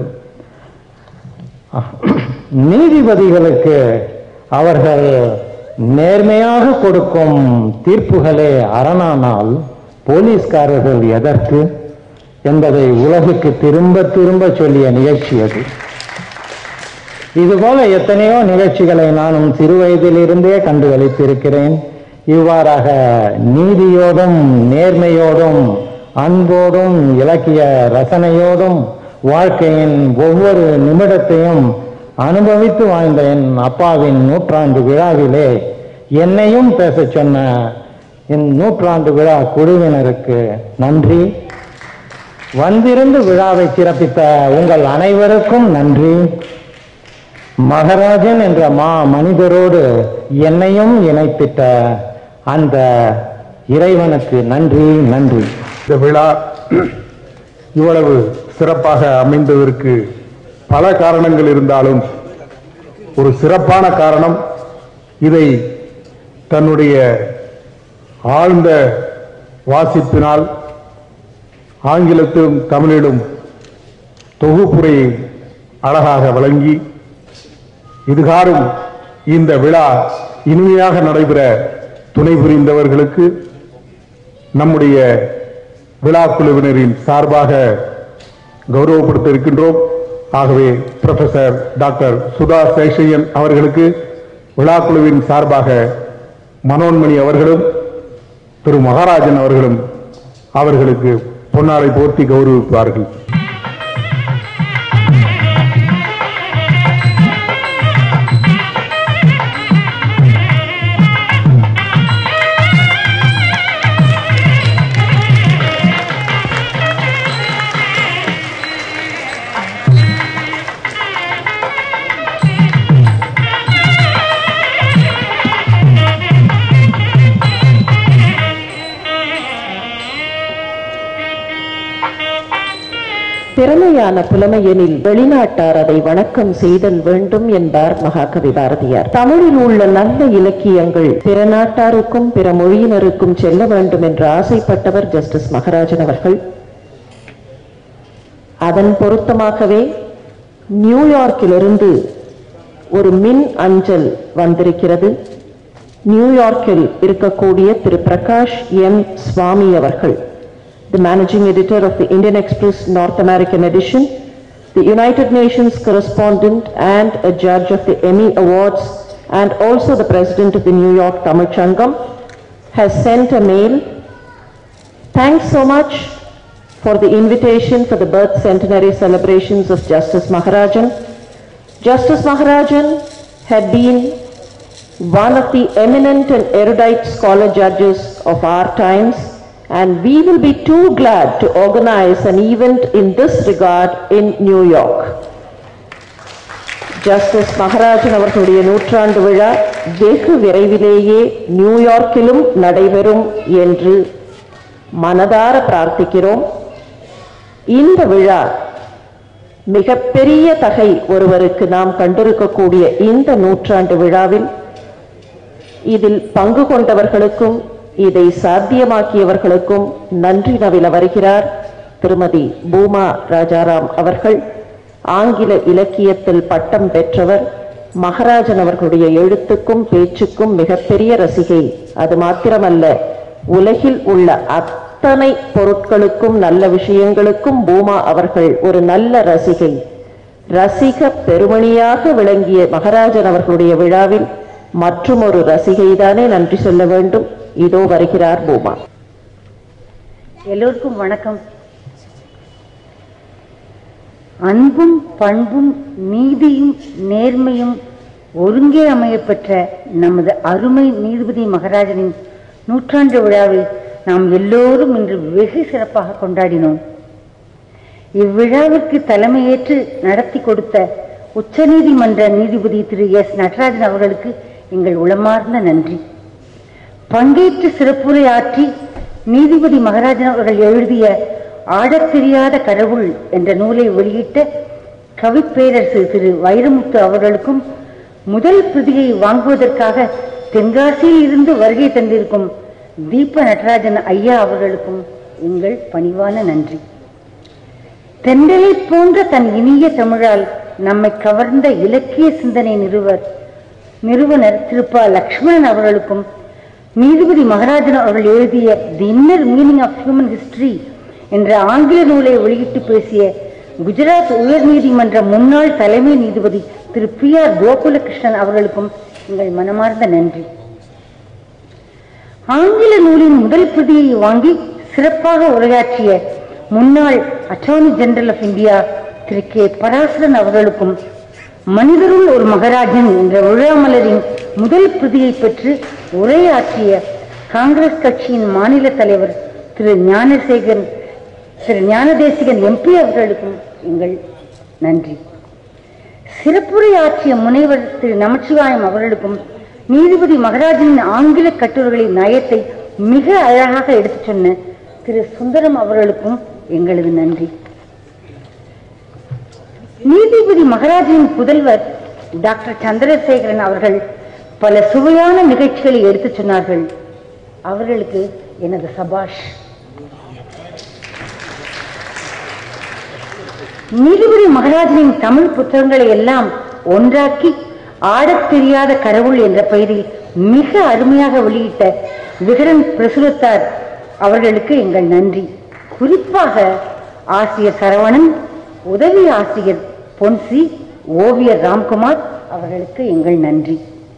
நீதிபதிகளுக்கு அவர்கள் நேர்மையாக கொடுக்கும் தீர்ப்புகளே அரணானால் போலீஸ்காரர்கள் எதற்கு என்பதை உலகுக்கு திரும்ப திரும்ப சொல்லிய நிகழ்ச்சி அது. இதுபோல எத்தனையோ நிகழ்ச்சிகளை நானும் சிறு வயதிலிருந்தே கண்டு களித்திருக்கிறேன். இவ்வாறாக நீதியோடும் நேர்மையோடும் அன்போடும் இலக்கிய ரசனையோடும் வாழ்க்கையின் ஒவ்வொரு நிமிடத்தையும் அனுபவித்து வாழ்ந்த என் அப்பாவின் 100ஆண்டு விழாவிலே என்னையும் பேச சொன்ன என் 100ஆண்டு விழா குழுவினருக்கு நன்றி. வந்திருந்து விழாவை சிறப்பித்த உங்கள் அனைவருக்கும் நன்றி. மகராஜன் என்ற மனிதரோடு என்னையும் இணைத்திட்ட அந்த இறைவனுக்கு நன்றி நன்றி. இந்த விழா இவ்வளவு சிறப்பாக அமைந்ததற்கு பல காரணங்கள் இருந்தாலும் ஒரு சிறப்பான காரணம், இதை தன்னுடைய ஆழ்ந்த வாசிப்பினால் ஆங்கிலத்திலும் தமிழிலும் தொகுப்புரையை அழகாக வழங்கி இதுகாரும் இந்த விழா இனிமையாக நடைபெற துணை புரிந்தவர்களுக்கு நம்முடைய விழா குழுவினரின் சார்பாக கௌரவப்படுத்த இருக்கின்றோம். ஆகவே புரொஃபசர் டாக்டர் சுதா சேஷையன் அவர்களுக்கு விழா குழுவின் சார்பாக மனோன்மணி அவர்களும் திரு மகாராஜன் அவர்களும் அவர்களுக்கு பொன்னாடை போர்த்தி கௌரவிப்பார்கள். திறமையான புலமையெனில் வெளிநாட்டார் அதை வணக்கம் செய்தல் வேண்டும் என்பார் மகாகவி பாரதியார். தமிழில் உள்ள நல்ல இலக்கியங்கள் பிற நாட்டாருக்கும் பிற மொழியினருக்கும் செல்ல வேண்டும் என்று ஆசைப்பட்டவர் ஜஸ்டிஸ் மகராஜன் அவர்கள். அதன் பொருத்தமாகவே நியூயார்க்கிலிருந்து ஒரு மின் அஞ்சல் வந்திருக்கிறது. நியூயார்க்கில் இருக்கக்கூடிய திரு பிரகாஷ் எம் சுவாமி அவர்கள், the managing editor of the Indian Express North American edition, the United Nations correspondent and a judge of the Emmy Awards, and also the president of the New York Tamil Sangam, has sent a mail. Thanks so much for the invitation for the birth centenary celebrations of Justice Maharajan. Justice Maharajan had been one of the eminent and erudite scholar judges of our times, and we will be too glad to organize an event in this regard in New York. Justice Maharajan அவர்களுடைய 100ஆண்டு விழா வெகு விரைவிலேயே நியூயார்க்கிலும் நடைபெறும் என்று மனதார பிரார்த்திக்கிறோம். இந்த விழா மிகப்பெரிய தகை ஒருவருக்கு நாம் கண்டிருக்கக்கூடிய இந்த 100ஆண்டு விழாவில் இதில் பங்கு கொண்டவர்களுக்கும் இதை சாத்தியமாக்கியவர்களுக்கும் நன்றி நவில வருகிறார் திருமதி பூமா ராஜாராம் அவர்கள். ஆங்கில இலக்கியத்தில் பட்டம் பெற்றவர். மகராஜன் அவர்களுடைய எழுத்துக்கும் பேச்சுக்கும் மிகப்பெரிய ரசிகை. அது மாத்திரமல்ல, உலகில் உள்ள அத்தனை பொருட்களுக்கும் நல்ல விஷயங்களுக்கும் பூமா அவர்கள் ஒரு நல்ல ரசிகை. ரசிக பெருமணியாக விளங்கிய மகராஜன் அவர்களுடைய விழாவில் மற்றும் ஒரு ரசிகைதானே நன்றி சொல்ல வேண்டும். இதோ வருகிறார் பூமா. எல்லோருக்கும் வணக்கம். அன்பும் பண்பும் நீதியும் நேர்மையும் ஒருங்கே அமையப்பெற்ற நமது அருமை நீதிபதி மகாராஜனின் நூற்றாண்டு விழாவை நாம் எல்லோரும் இன்று வெகு சிறப்பாக கொண்டாடினோம். இவ்விழாவிற்கு தலைமையேற்று நடத்தி கொடுத்த உச்சநீதிமன்ற நீதிபதி திரு எஸ் நடராஜன் அவர்களுக்கு எங்கள் உளமார்ந்த நன்றி. பங்கேற்று சிறப்புரை ஆற்றி நீதிபதி மகாராஜன் அவர்கள் எழுதிய ஆடத் தெரியாத கடவுள் என்ற நூலை வெளியிட்ட கவிப்பேரரசு திரு வைரமுத்து அவர்களுக்கும் முதல் பிரதியை வாங்குவதற்காக தென்காசியில் இருந்து வருகை தந்திருக்கும் தீப நடராஜன் ஐயா அவர்களுக்கும் எங்கள் பணிவான நன்றி. தென்றலை போன்ற தன் இனிய தமிழால் நம்மை கவர்ந்த இலக்கிய சிந்தனை நிறுவனர் திரு ப. லக்ஷ்மணன் அவர்களுக்கும் நீதிபதி மகாராஜன் அவர்கள் எழுதிய the inner meaning of human history என்ற ஆங்கில நூலை வெளியிட்டு பேசிய குஜராத் உயர் நீதிமன்ற முன்னாள் தலைமை நீதிபதி திரு பி. ஆர். கோகுலகிருஷ்ணன் அவர்களுக்கும் எங்கள் மனமார்ந்த நன்றி. ஆங்கில நூலின் முதல் பிரதியை வாங்கி சிறப்பாக உரையாற்றிய முன்னாள் attorney general of India Thiru K. Parasaran அவர்களுக்கும் மனிதருள் ஒரு மகாராஜன் என்ற விழாமலரின் முதல் பிரதியை பெற்று உரையாற்றிய காங்கிரஸ் கட்சியின் மாநில தலைவர் திரு ஞானதேசிகன் எம்பி அவர்களுக்கும் எங்கள் நன்றி. சிறப்புரை ஆற்றிய முனைவர் திரு நமச்சிவாயம் அவர்களுக்கும் நீதிபதி மகாராஜனின் ஆங்கில கட்டுரைகளின் நயத்தை மிக அழகாக எடுத்துச் சொன்ன திரு சுந்தரம் அவர்களுக்கும் எங்களது நன்றி. நீதிபதி மகாராஜனின் புதல்வர் டாக்டர் சந்திரசேகரன் அவர்கள் பல சுவையான நிகழ்ச்சிகளை எடுத்துச் சொன்னார்கள். அவர்களுக்கு எனது சபாஷ். நீதிபதி மகாராஜனின் தமிழ் புத்தகங்களை எல்லாம் ஒன்றாக்கி ஆடத் தெரியாத கடவுள் என்ற பெயரில் மிக அருமையாக வெளியிட்ட விகடன் பிரசுரத்தார் அவர்களுக்கு எங்கள் நன்றி. குறிப்பாக ஆசிரியர் சரவணன், உதவி ஆசிரியர் பொன்சி, ஓவியர் ராம்குமார் அவர்களுக்கு எங்கள் நன்றி.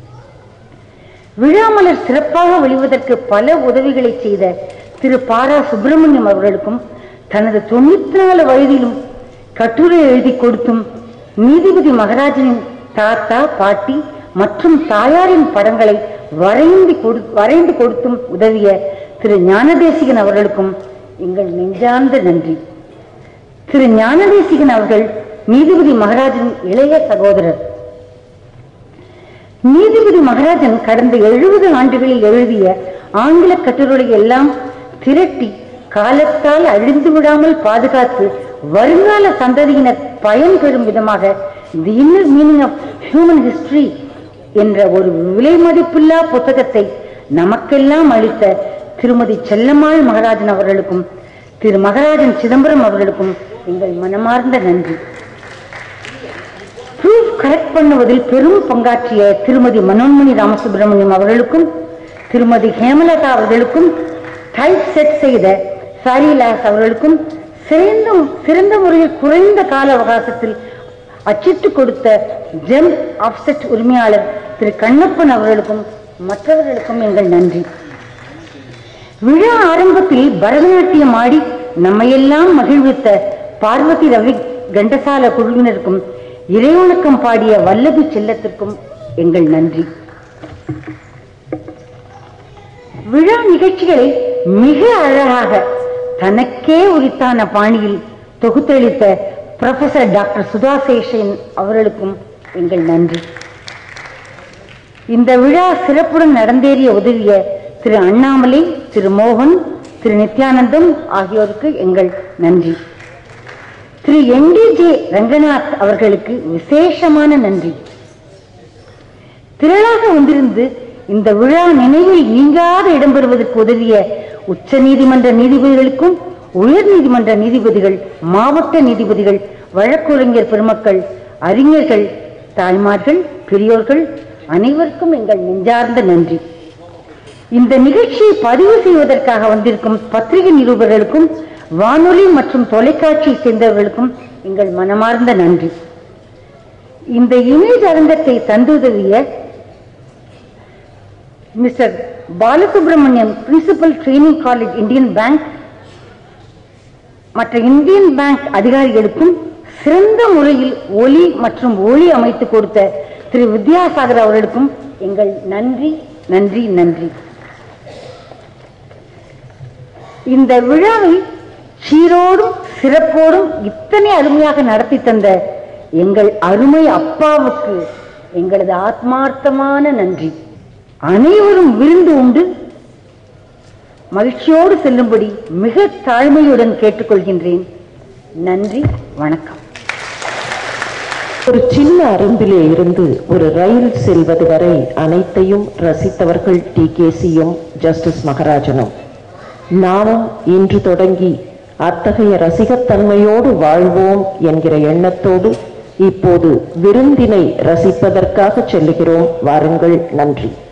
விழாமலர் சிறப்பாக வெளிவதற்கு பல உதவிகளை செய்த திரு பாரா சுப்பிரமணியம் அவர்களுக்கும் தனது 94 வயதிலும் கட்டுரை எழுதி கொடுத்தும் நீதிபதி மகாராஜனின் தாத்தா, பாட்டி மற்றும் தாயாரின் படங்களை வரைந்து கொடுத்தும் உதவிய திரு ஞானதேசிகன் அவர்களுக்கும் எங்கள் நெஞ்சார்ந்த நன்றி. திரு ஞானதேசிகன் அவர்கள் நீதிபதி மகாராஜன் இளைய சகோதரர். நீதிபதி மகாராஜன் கடந்த 70 ஆண்டுகளில் எழுதிய ஆங்கில கட்டுரைகளை எல்லாம் திரட்டி காலத்தால் அழிந்து விடாமல் பாதுகாத்து வருங்கால சந்ததியினர் பயன்பெறும் விதமாக the inner meaning of human history என்ற ஒரு விலை மதிப்பில்லா புத்தகத்தை நமக்கெல்லாம் அளித்த திருமதி செல்லம்மாள் மகாராஜன் அவர்களுக்கும் திரு மகாராஜன் சிதம்பரம் அவர்களுக்கும் எங்கள் மனமார்ந்த நன்றி. ப்ரூஃப் கரெக்ட் பண்ணுவதில் பெரும் பங்காற்றிய திருமதி மனோன்மணி ராமசுப்பிரமணியம் அவர்களுக்கும் திருமதி ஹேமலதா அவர்களுக்கும் டைப் செட் செய்த சாரிலாஸ் அவர்களுக்கும் சிறந்த முறையில் குறைந்த கால அவகாசத்தில் அச்சிட்டு கொடுத்த ஜெம் ஆஃப்செட் உரிமையாளர் திரு கண்ணப்பன் அவர்களுக்கும் மற்றவர்களுக்கும் எங்கள் நன்றி. விழா ஆரம்பத்தில் பரதநாட்டியம் ஆடி நம்மையெல்லாம் மகிழ்வித்த பார்வதி ரவி கண்டசால குழுவினருக்கும் இறைவணக்கம் பாடிய வல்லபி செல்லத்திற்கும் எங்கள் நன்றி. விழா நிகழ்ச்சிகளை மிக அழகாக தனக்கே உரித்தான பாணியில் தொகுத்தளித்த புரொஃபசர் டாக்டர் சுதா சேஷன் அவர்களுக்கும் எங்கள் நன்றி. இந்த விழா சிறப்புடன் நடந்தேறிய உதவிய திரு அண்ணாமலை, திரு மோகன், திரு நித்யானந்தம் ஆகியோருக்கு எங்கள் நன்றி. திரு என்டிஜே ரங்கநாத் அவர்களுக்கு விசேஷமான நன்றி. திரளாக வந்திருந்து இந்த விழா நினைவில் நீங்காத இடம்பெறுவதற்கு உதவிய உச்ச நீதிமன்ற நீதிபதிகளுக்கும் உயர் நீதிமன்ற நீதிபதிகள், மாவட்ட நீதிபதிகள், வழக்குரைஞர் பெருமக்கள், அறிஞர்கள், தாய்மார்கள், பெரியோர்கள் அனைவருக்கும் எங்கள் நெஞ்சார்ந்த நன்றி. இந்த நிகழ்ச்சியை பதிவு செய்வதற்காக வந்திருக்கும் பத்திரிகை நிருபர்களுக்கும் வானொலி மற்றும் தொலைக்காட்சியை சேர்ந்தவர்களுக்கும் எங்கள் மனமார்ந்த நன்றி. இந்த இமேஜ் அரங்கத்தை தந்துதவிய mister Balasubramaniam principal training college Indian bank மற்ற இந்தியன் பேங்க் அதிகாரிகளுக்கும் சிறந்த முறையில் ஒலி மற்றும் ஒளி அமைத்து கொடுத்த திரு வித்யாசாகர் அவர்களுக்கும் எங்கள் நன்றி நன்றி நன்றி. இந்த விழாவை சீரோடும் சிறப்போடும் இத்தனை அருமையாக நடத்தி தந்த எங்கள் அருமை அப்பாவுக்கு எங்களது ஆத்மார்த்தமான நன்றி. அனைவரும் விருந்து உண்டு மகிழ்ச்சியோடு செல்லும்படி மிக தாழ்மையுடன் கேட்டுக்கொள்கின்றேன். நன்றி, வணக்கம். ஒரு சின்ன அரும்பிலே இருந்து ஒரு ரயில் செல்வது வரை அனைத்தையும் ரசித்தவர்கள் டிகேசியும் ஜஸ்டிஸ் மகராஜனும். நாமும் இன்று தொடங்கி அத்தகைய ரசிகத்தன்மையோடு வாழ்வோம் என்கிற எண்ணத்தோடு இப்போது விருந்தினை ரசிப்பதற்காக செல்லுகிறோம். வாருங்கள். நன்றி.